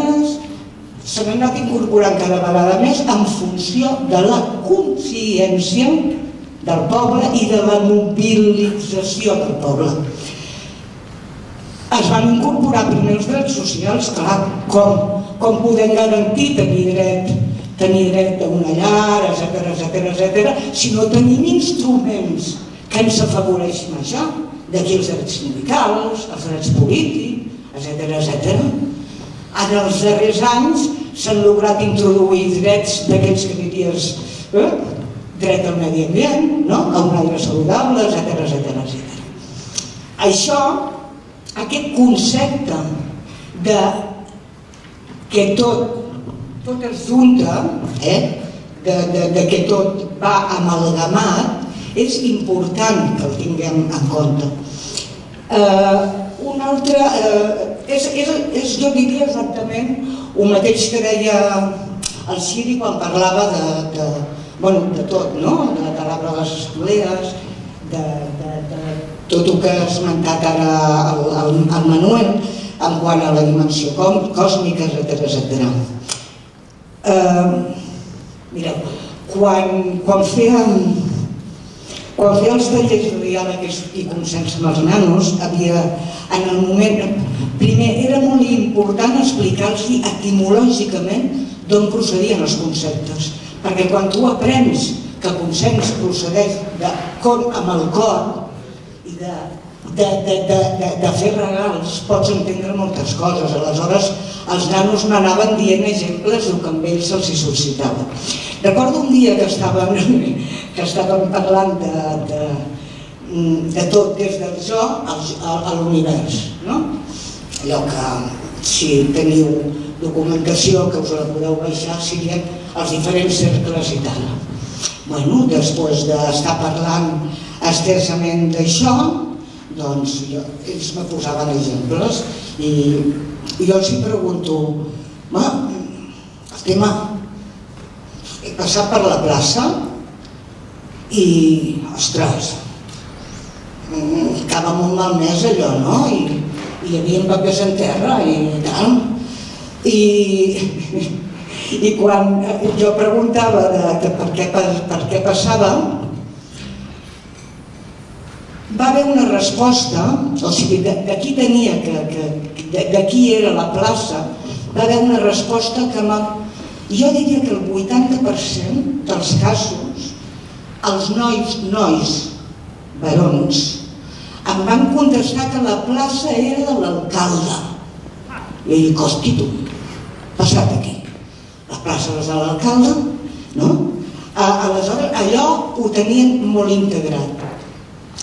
vegada més, en funció de la consciència del poble i de la mobilització del poble. Es van incorporar primer els drets socials, clar, com podem garantir tenir dret a una llar, etcètera, si no tenim instruments que ens afavoreixin això, d'aquí els drets sindicals, els drets polítics, etcètera. En els darrers anys s'han lograt introduir drets d'aquests que diries dret al medi ambient, a un aire saludable, etcètera. Això, aquest concepte de que tot es junta, de que tot va amalgamat, és important que el tinguem en compte. Un altre, jo diria exactament el mateix que deia el Ciri quan parlava de tot, de l'arbre de les escoleres, de tot el que ha esmentat ara el Manuel en quant a la dimensió còsmica, etcètera. Mireu, quan fèiem els tallers de diàleg i consens amb els nanos, en el moment, primer era molt important explicar-los etimològicament d'on procedien els conceptes, perquè quan tu aprens que consens procedeix amb el cor i de fer regals, pots entendre moltes coses. Aleshores, els nanos m'anaven dient exemples del que amb ells se'ls suscitava. Recordo un dia que estàvem parlant de tot des del jo a l'univers. Allò que, si teniu documentació que us la podeu baixar, siguin els diferents cercles i tal. Després d'estar parlant extensament d'això, doncs ells me posaven exemples i jo els pregunto, he passat per la plaça i, ostres, estava molt malmès allò, no? I hi havia papers en terra i tal. I quan jo preguntava per què passava, va haver una resposta, o sigui, de qui era la plaça, va haver una resposta que jo diria que el 80% dels casos, els nois barons, em van contestar que la plaça era de l'alcalde. I jo dic, hosti tu, passat aquí. La plaça és de l'alcalde, no? Aleshores, allò ho tenien molt integrat.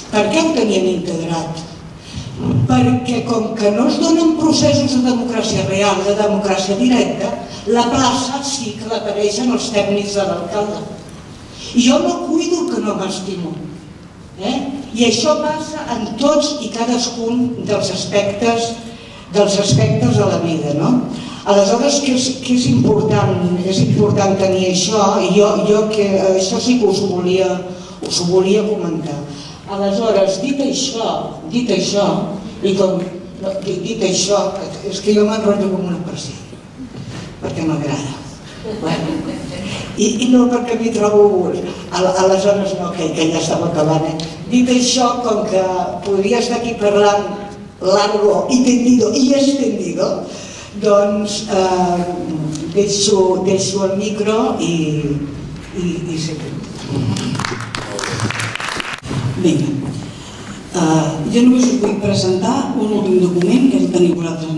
Per què ho tenien integrat? Perquè com que no es donen processos de democràcia real, de democràcia directa, la plaça sí que l'apareixen els tècnics de l'alcalde. I jo no cuido el que no m'estimo. I això passa en tots i cadascun dels aspectes de la vida. Aleshores, que és important tenir això, i jo això sí que us ho volia comentar. Aleshores, dit això, és que jo m'enrotllo com una persiana, perquè m'agrada. I no perquè m'hi trobo aleshores no, que ja estava acabant. Dit això, com que podria estar aquí parlant largo y tendido y extendido, doncs deixo el micro i seguim. Vinga, jo només us vull presentar un últim document que teniu vosaltres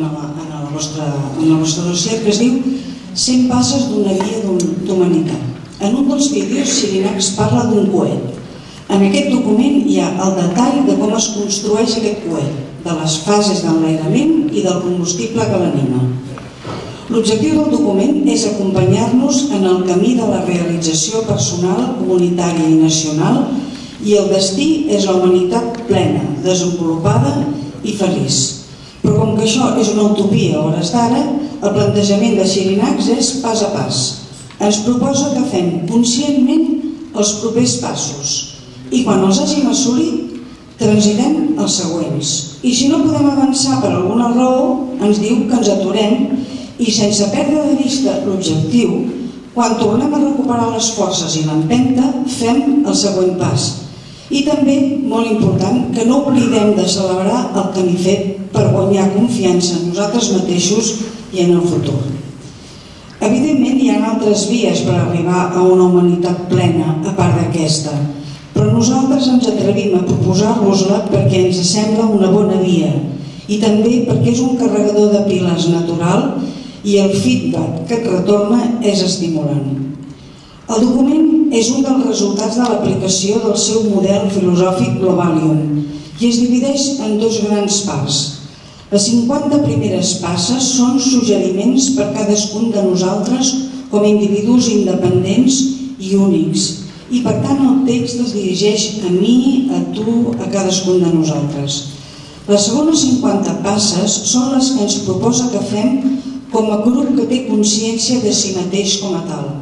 en el vostre dossier, que es diu 100 passes d'una via d'humanitat. En un dels vídeos, Xirinacs parla d'un coet. En aquest document hi ha el detall de com es construeix aquest coet, de les fases d'enlairament i del combustible que l'anima. L'objectiu del document és acompanyar-nos en el camí de la realització personal, comunitària i nacional, i el destí és la humanitat plena, desenvolupada i feliç. Però com que això és una utopia a hores d'ara, el plantejament de Xirinacs és pas a pas. Ens proposa que fem conscientment els propers passos i quan els hàgim assolit, transitem els següents. I si no podem avançar per alguna raó, ens diu que ens aturem i sense perdre de vista l'objectiu, quan tornem a recuperar les forces i l'empenta, fem el següent pas. I també, molt important, que no oblidem de celebrar el camí fet per guanyar confiança en nosaltres mateixos i en el futur. Evidentment, hi ha altres vies per arribar a una humanitat plena, a part d'aquesta, però nosaltres ens atrevim a proposar-vos-la perquè ens sembla una bona via i també perquè és un carregador de piles natural i el feedback que et retorna és estimulant. El document és un dels resultats de l'aplicació del seu model filosòfic Globalium i es divideix en dos grans parts. Les 50 primeres passes són suggeriments per cadascun de nosaltres com a individus independents i únics i per tant el text es dirigeix a mi, a tu, a cadascun de nosaltres. Les segones 50 passes són les que ens proposa que fem com a grup que té consciència de si mateix com a tal.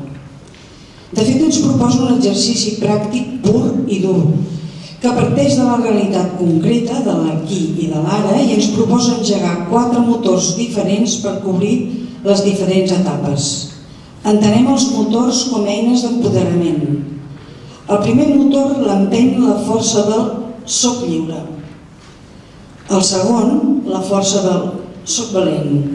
De fet, ens proposa un exercici pràctic pur i dur, que parteix de la realitat concreta, de l'aquí i de l'ara, i ens proposa engegar 4 motors diferents per cobrir les diferents etapes. Entenem els motors com a eines d'empoderament. El primer motor l'empeny la força del soc lliure. El segon, la força del soc valent.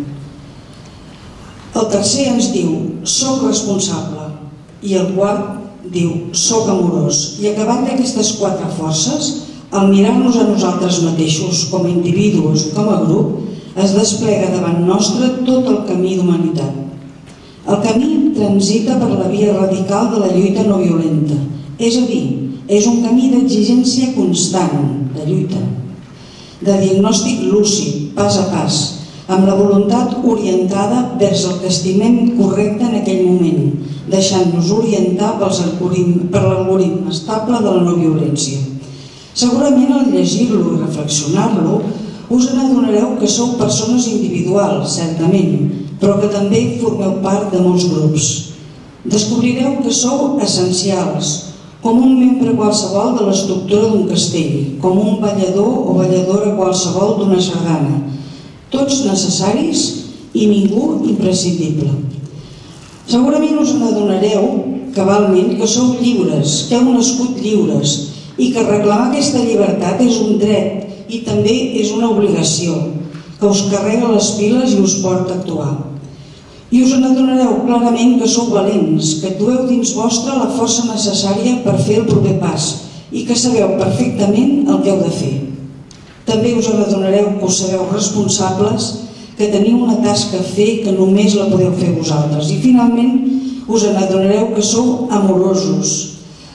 El tercer ens diu soc responsable. I el quart diu soc amorós. I acabat d'aquestes 4 forces, al mirar-nos a nosaltres mateixos com a individus, com a grup, es desplega davant nostre tot el camí d'humanitat. El camí transita per la via radical de la lluita no violenta. És a dir, és un camí d'exigència constant, de lluita, de diagnòstic lúcid, pas a pas, amb la voluntat orientada vers el castigament correcte en aquell moment, deixant-nos orientar per l'algoritme estable de la no violència. Segurament al llegir-lo i reflexionar-lo us n'adonareu que sou persones individuals, certament, però que també formeu part de molts grups. Descobrireu que sou essencials, com un membre qualsevol de l'estructura d'un castell, com un ballador o balladora qualsevol d'una sardana, tots necessaris i ningú imprescindible. Segurament us n'adonareu cabalment que sou lliures, que heu nascut lliures i que reclamar aquesta llibertat és un dret i també és una obligació que us carrega les piles i us porta a actuar. I us n'adonareu clarament que sou valents, que dueu dins vostre la força necessària per fer el proper pas i que sabeu perfectament el que heu de fer. També us n'adonareu que us sabeu responsables, que teniu una tasca a fer que només la podeu fer vosaltres. I finalment us n'adonareu que sou amorosos,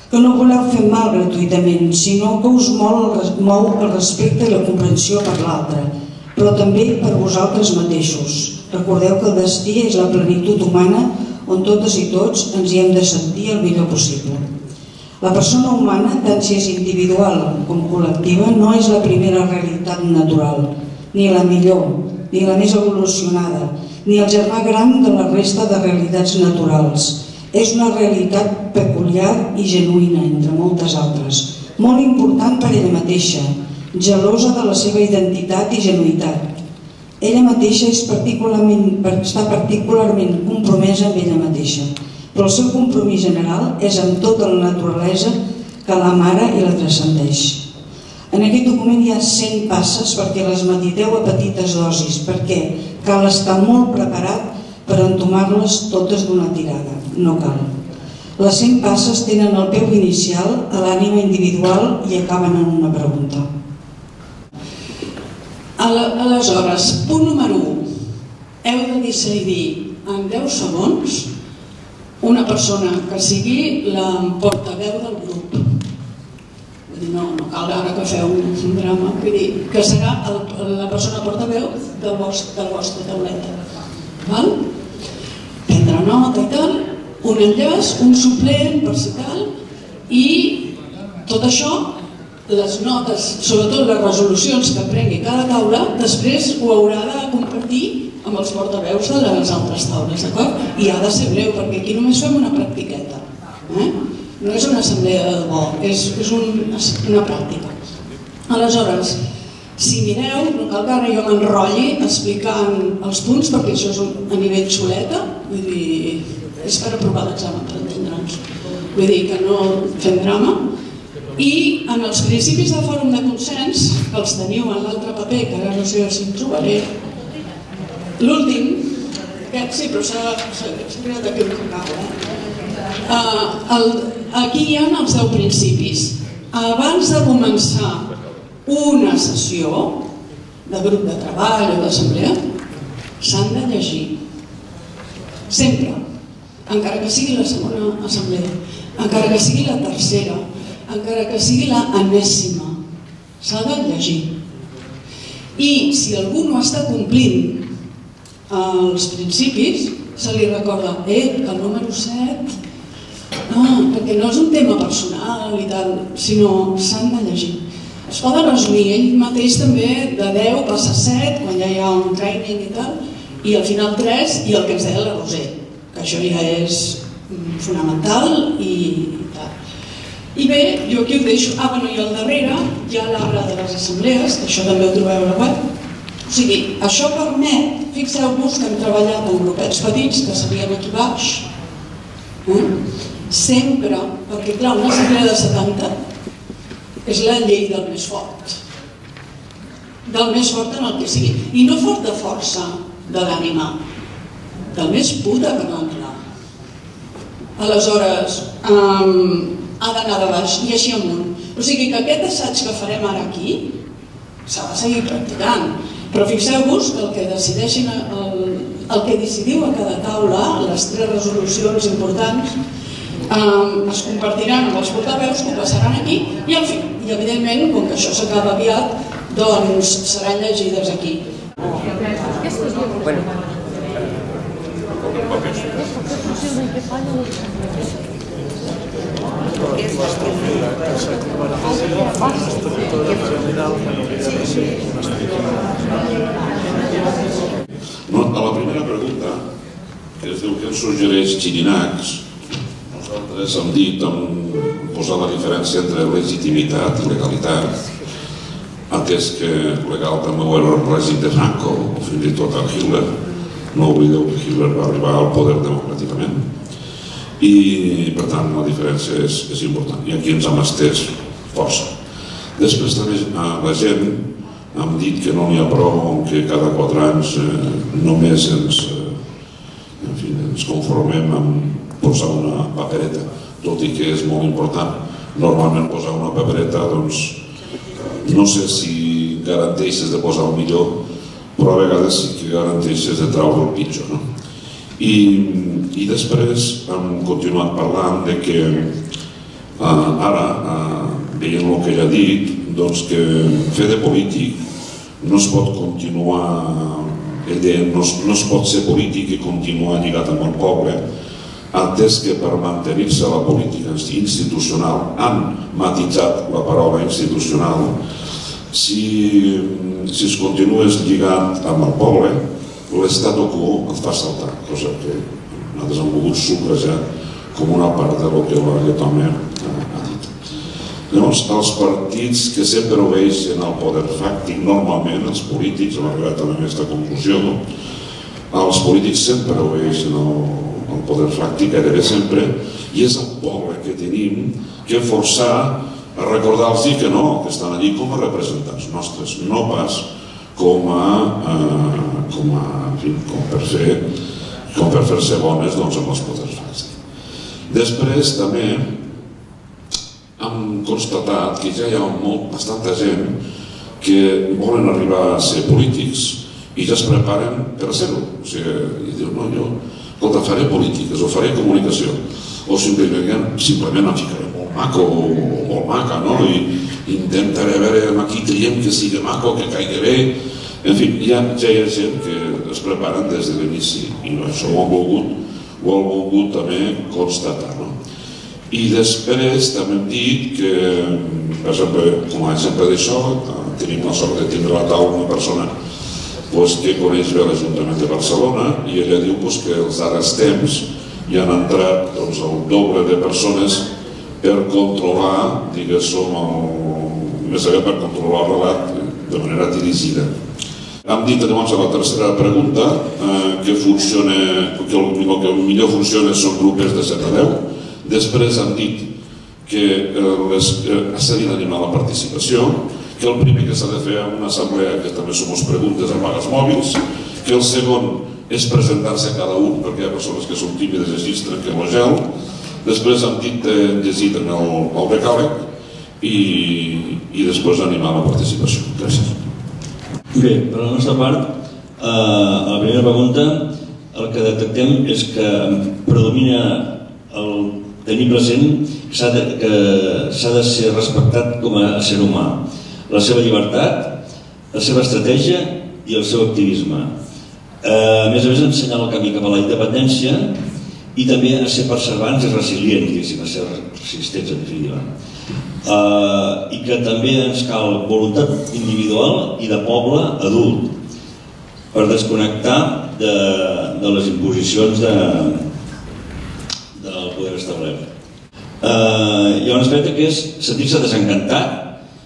que no voleu fer mal gratuïtament, sinó que us mou el respecte i la comprensió per l'altre, però també per vosaltres mateixos. Recordeu que el destí és la plenitud humana on totes i tots ens hi hem de sentir el millor possible. La persona humana, tant si és individual com col·lectiva, no és la primera realitat natural, ni la millor, ni la més evolucionada, ni el germà gran de la resta de realitats naturals. És una realitat peculiar i genuïna, entre moltes altres, molt important per ella mateixa, gelosa de la seva identitat i genuïtat. Ella mateixa està particularment compromesa amb ella mateixa, però el seu compromís general és amb tota la naturalesa que l'amara i la transcendeix. En aquest document hi ha 100 passes perquè les mediteu a petites dosis, perquè cal estar molt preparat per entomar-les totes d'una tirada. No cal. Les 100 passes tenen el peu inicial a l'ànima individual i acaben en una pregunta. Aleshores, punt número 1. Heu de decidir en 10 segons una persona que sigui la portaveu del grup. No cal veure que feu un drama, vull dir que serà la persona portaveu del vostre tauleta. Prendre nota i tal, un enllaç, un suplent per si tal, i tot això, les notes, sobretot les resolucions que prengui cada taula, després ho haurà de compartir amb els portaveus de les altres taules, d'acord? I ha de ser breu, perquè aquí només fem una practiqueta. No és una assemblea de debò, és una pràctica. Aleshores, si mireu, no cal que ara jo m'enrotlli explicant els punts, perquè això és a nivell xuleta, vull dir, és per aprovar l'examen, per entendre'ns. Vull dir que no fem drama. I en els principis del fòrum de consens, que els teniu en l'altre paper, que ara no sé si en trobaré, l'últim, aquest sí, però s'ha creat aquí un cacau, aquí hi ha els 10 principis. Abans de començar una sessió de grup de treball o d'assemblea, s'han de llegir. Sempre. Encara que sigui la segona assemblea, encara que sigui la tercera, encara que sigui l'enèsima, s'ha de llegir. I si algú no està complint els principis, se li recorda que el número 7, perquè no és un tema personal i tal, sinó s'han de llegir. Es poden resumir, ell mateix també de 10 passa 7, quan ja hi ha un training i tal, i al final 3 i el que ens deia la Roser, que això ja és fonamental i tal. I bé, jo aquí ho deixo. I al darrere hi ha l'arbre de les assemblees, que això també ho trobeu a la web. O sigui, això permet, fixeu-vos que hem treballat en grupets petits, que seríem aquí baix, sempre, perquè clar, una assemblea de 70 és la llei del més fort. Del més fort en el que sigui. I no fort de força de l'ànima, del més puta que no clar. Aleshores, ha d'anar de baix i així amunt. O sigui que aquest assaig que farem ara aquí s'ha de seguir practicant. Però fixeu-vos que el que decidiu a cada taula, les 3 resolucions importants, es compartiran amb els portaveus, que ho passaran aquí i evidentment, com que això s'acaba aviat, doncs seran llegides aquí. A la primera pregunta, que es diu què ens suggereix Xirinacs, nosaltres hem dit, hem posat la diferència entre legitimitat i legalitat, atès que legal també ho era el règim de Franco, o fins i tot el Hitler. No oblideu que Hitler va arribar al poder democràticament. I, per tant, la diferència és important. I aquí ens hem estès força. Després també la gent hem dit que no n'hi ha prou que cada 4 anys només ens conformem amb posar una papereta, tot i que és molt important. Normalment posar una papereta, doncs, no sé si garanteixes de posar el millor, però a vegades sí que garanteixes de treure el pitjor. I després hem continuat parlant de que Ara, veient el que ell ha dit, doncs que fer de polític no es pot continuar, ell deia, no es pot ser polític i continuar lligat amb el poble, atès que per mantenir-se la política institucional, han matisat la paraula institucional, si es continues lligat amb el poble, l'estatu quo et fa saltar, cosa que nosaltres hem volgut subratllar com una part del que l'Arietome ha dit. Llavors, els partits que sempre obeeixen al poder fàctic, normalment els polítics, hem arribat també a aquesta conclusió, els polítics sempre obeeixen al poder fàctic, gairebé sempre, i és el poble que tenim que forçar a recordar-los que no, que estan allí com a representants nostres, no pas com per fer-se bones amb els poders fàctics. Després també hem constatat que ja hi ha bastanta gent que volen arribar a ser polítics i ja es preparen per a ser-ho. O sigui, diuen, no, jo, escolta, faré polítiques o faré comunicació, o simplement em ficaré molt maco o molt maca, no? I intentaré veure aquí triem que sigui maco, que caigui bé. En fi, ja hi ha gent que es preparen des de l'inici i això ho han volgut també constatar. I després també hem dit que, per exemple, com a exemple d'això, tenim la sort de tindre a la taula una persona que coneix bé l'Ajuntament de Barcelona i ella diu que els darrers temps hi han entrat el doble de persones per controlar, diguéssim, més aviat per controlar el relat de manera dirigida. Hem dit llavors a la tercera pregunta que el que millor funciona són grupos de 7 a 10. Després hem dit que s'ha d'animar la participació, que el primer que s'ha de fer en una assemblea, que també som les preguntes amb vagues mòbils, que el segon és presentar-se a cada un, perquè hi ha persones que són tímides i així trenquen el gel. Després hem dit, llegit en el decàleg i després animar la participació. Gràcies. Bé, per la nostra part, a la primera pregunta, el que detectem és que predomina el tenir present que s'ha de ser respectat com a ser humà, la seva llibertat, la seva estratègia i el seu activisme. A més, ensenyar el camí cap a la independència i també a ser perseverants i resilients, a ser resistents en definitiva. I que també ens cal voluntat individual i de poble adult per desconnectar de les imposicions del poder establert. Hi ha un aspecte que és sentir-se desencantat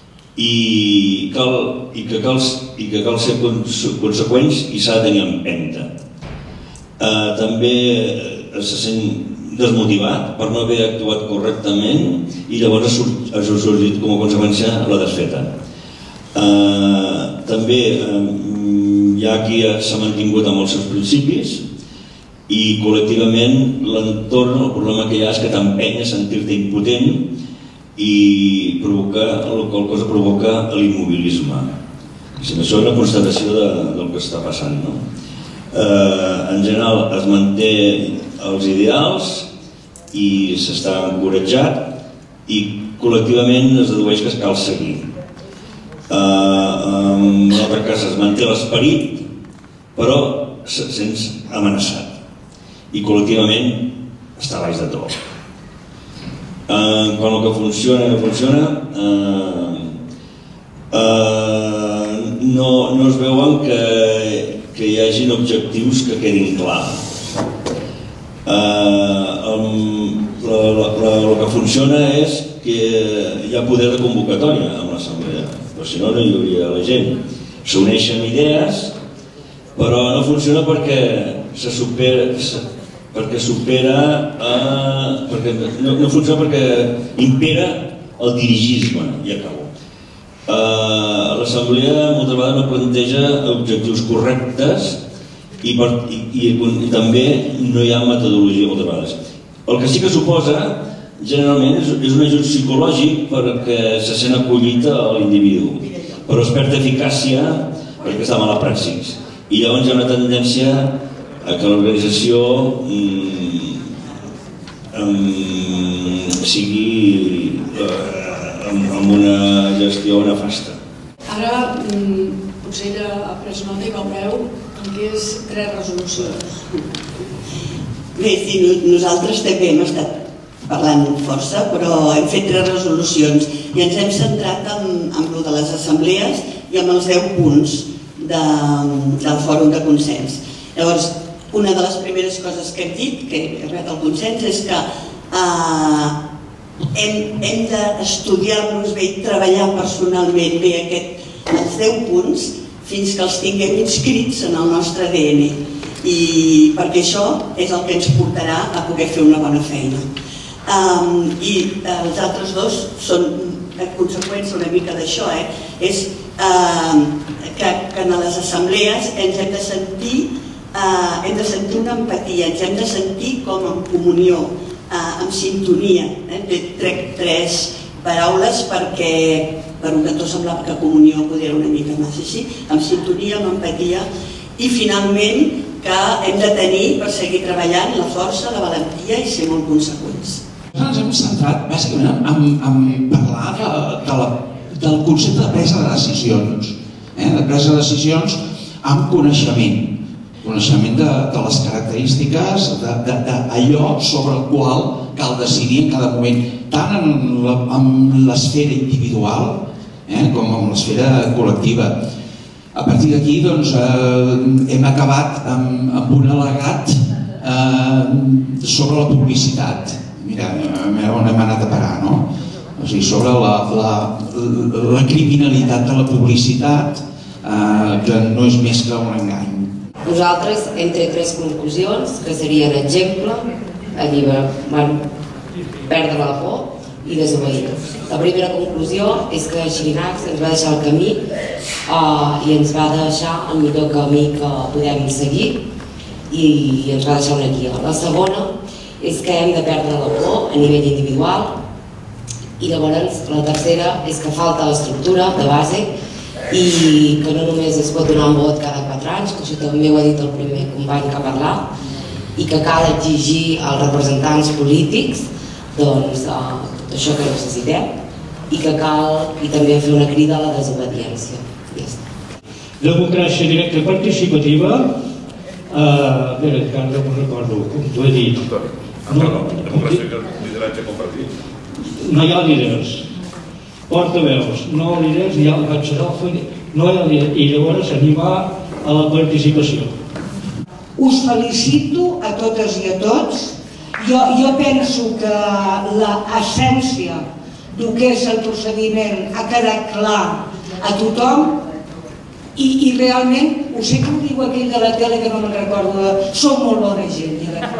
i que cal ser conseqüents i s'ha de tenir empenta. També se sent desmotivat per no haver actuat correctament i llavors ha sorgit com a conseqüència la desfeta. També hi ha qui s'ha mantingut amb els seus principis i col·lectivament l'entorn, el problema que hi ha és que t'empenya a sentir-te impotent i la qual cosa provoca l'immobilisme. Això és una constatació del que està passant. En general es manté els ideals i s'està encoratjat i col·lectivament es dedueix que es cal seguir. En un altre cas es manté l'esperit però se sents amenaçat i col·lectivament està a baix de tot. Quan el que funciona no funciona, no es veuen que hi hagin objectius que quedin clars. El que funciona és que hi ha poder de convocatòria amb l'assemblea, però si no, no hi hauria la gent. S'uneixen idees, però no funciona perquè no funciona perquè impera el dirigisme, i acabo. L'assemblea moltes vegades no planteja objectius correctes i també no hi ha metodologia moltes vegades. El que sí que suposa generalment és un ajut psicològic perquè se sent acollit a l'individu, però es perd eficàcia perquè està mal a praxis i llavors hi ha una tendència a que l'organització sigui amb una gestió nefasta. Ara, potser ha pres nota i veureu en què és 3 resolucions. Bé, sí, nosaltres també hem estat parlant força, però hem fet 3 resolucions i ens hem centrat en el de les assemblees i en els 10 punts del Fòrum de Consens. Llavors, una de les primeres coses que hem dit, que he arribat al consens, és que hem d'estudiar-nos bé i treballar personalment bé els 10 punts fins que els tinguem inscrits en el nostre ADN, i perquè això és el que ens portarà a poder fer una bona feina. I els altres 2 són conseqüència una mica d'això, és que en les assemblees ens hem de sentir una empatia, ens hem de sentir com en comunió, en sintonia. Trec 3 paraules perquè per un cantó semblava que comunió podia ser una mica massa així, amb sintonia, amb empatia, i finalment que hem de tenir per seguir treballant la força, la valentia i ser molt conseqüents. Ens hem centrat bàsicament en parlar del concepte de presa de decisions, de presa de decisions amb coneixement de les característiques d'allò sobre el qual cal decidir en cada moment, tant en l'esfera individual com en l'esfera col·lectiva. A partir d'aquí hem acabat amb un al·legat sobre la publicitat. Mira, on hem anat a parar, no? O sigui, sobre la criminalitat de la publicitat, que no és més que un engany. Nosaltres hem tret 3 conclusions, que serien exemple, perdre la por i desobeir. La primera conclusió és que Xirinacs ens va deixar el camí i ens va deixar el millor camí que podem seguir i ens va deixar una guia. La segona és que hem de perdre la por a nivell individual i llavors la tercera és que falta l'estructura de base i que no només es pot donar un vot cada 4 anys, que això també ho ha dit el primer company que ha parlat, i que cal exigir als representants polítics tot això que necessitem i que cal també fer una crida a la desobediència. Democràcia directa participativa, encara no me'n recordo, com t'ho he dit. Democràcia lideratge compartit. No hi ha líders, portaveus, no líders, hi ha el batxeròfon, no hi ha líders, i llavors animar a la participació. Us felicito a totes i a tots. Jo penso que l'essència del que és el procediment ha quedat clar a tothom i realment, ho sé que ho diu aquell de la tele que no me'n recordo, som molt bona gent,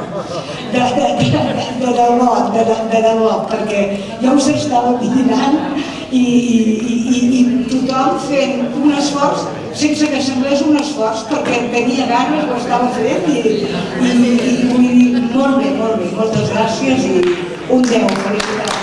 de debò, perquè ja us estava mirant i tothom fent un esforç sense que semblés un esforç, perquè tenia ganes, ho estava fent i vull dir, molt bé, moltes gràcies i un 10, felicitats.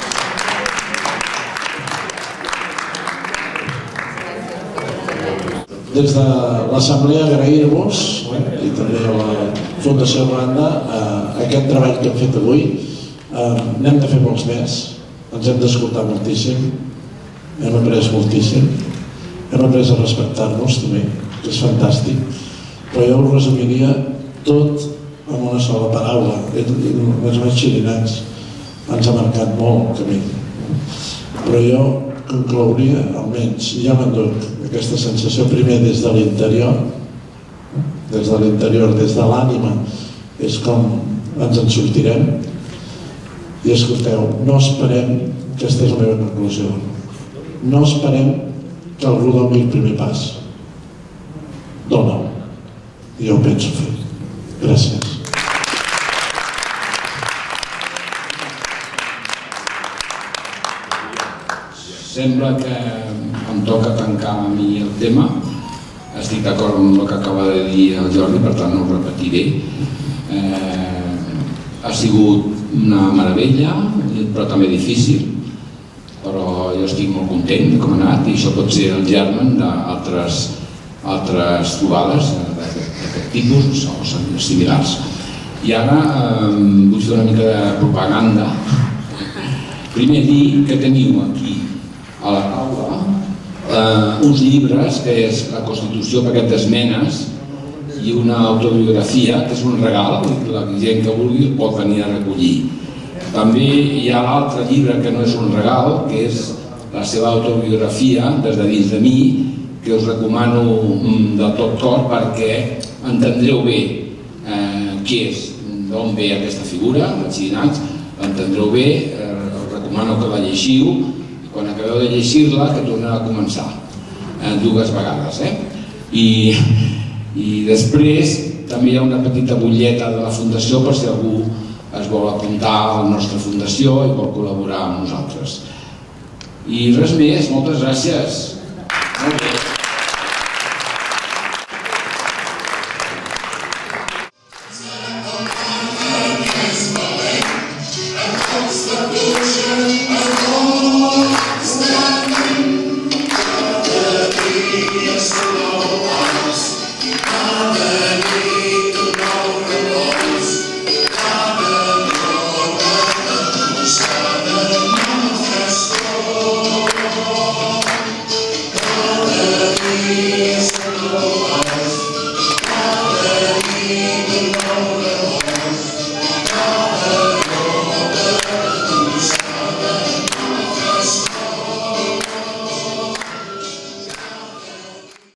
Des de l'Assemblea agrair-vos i també a la Fundació Rwanda aquest treball que hem fet avui. N'hem de fer molts més, ens hem d'escoltar moltíssim, hem après moltíssim, hem après a respectar-nos també, que és fantàstic, però jo ho resumiria tot amb una sola paraula. Els meus Xirinacs ens ha marcat molt el camí, però jo conclouria, almenys ja m'han dut aquesta sensació primer des de l'interior, des de l'ànima, és com ens en sortirem. I escolteu, no esperem, aquesta és la meva conclusió, no esperem que algú doni el primer pas. Dona'l. I jo ho penso fer. Gràcies. Sembla que em toca tancar a mi el tema. Estic d'acord amb el que acaba de dir el Jordi, per tant no ho repetiré. Ha sigut una meravella, però també difícil, però jo estic molt content de com ha anat i això pot ser el germen d'altres trobades d'aquest tipus o similars. I ara vull fer una mica de propaganda. Primer dir que teniu aquí a la taula uns llibres, que és la Constitució, paquet d'esmenes, i una autobiografia, que és un regal, la gent que vulgui pot venir a recollir. També hi ha l'altre llibre que no és un regal, que és la seva autobiografia, Des de dins de mi, que us recomano de tot cor perquè entendreu bé què és, d'on ve aquesta figura, els Xirinacs, l'entendreu bé, us recomano que la llegiu, i quan acabeu de llegir-la que torneu a començar, dues vegades. I després també hi ha una petita butlleta de la Fundació per si algú es vol apuntar a la nostra fundació i vol col·laborar amb nosaltres. I res més, moltes gràcies. Molt bé. Hallelujah.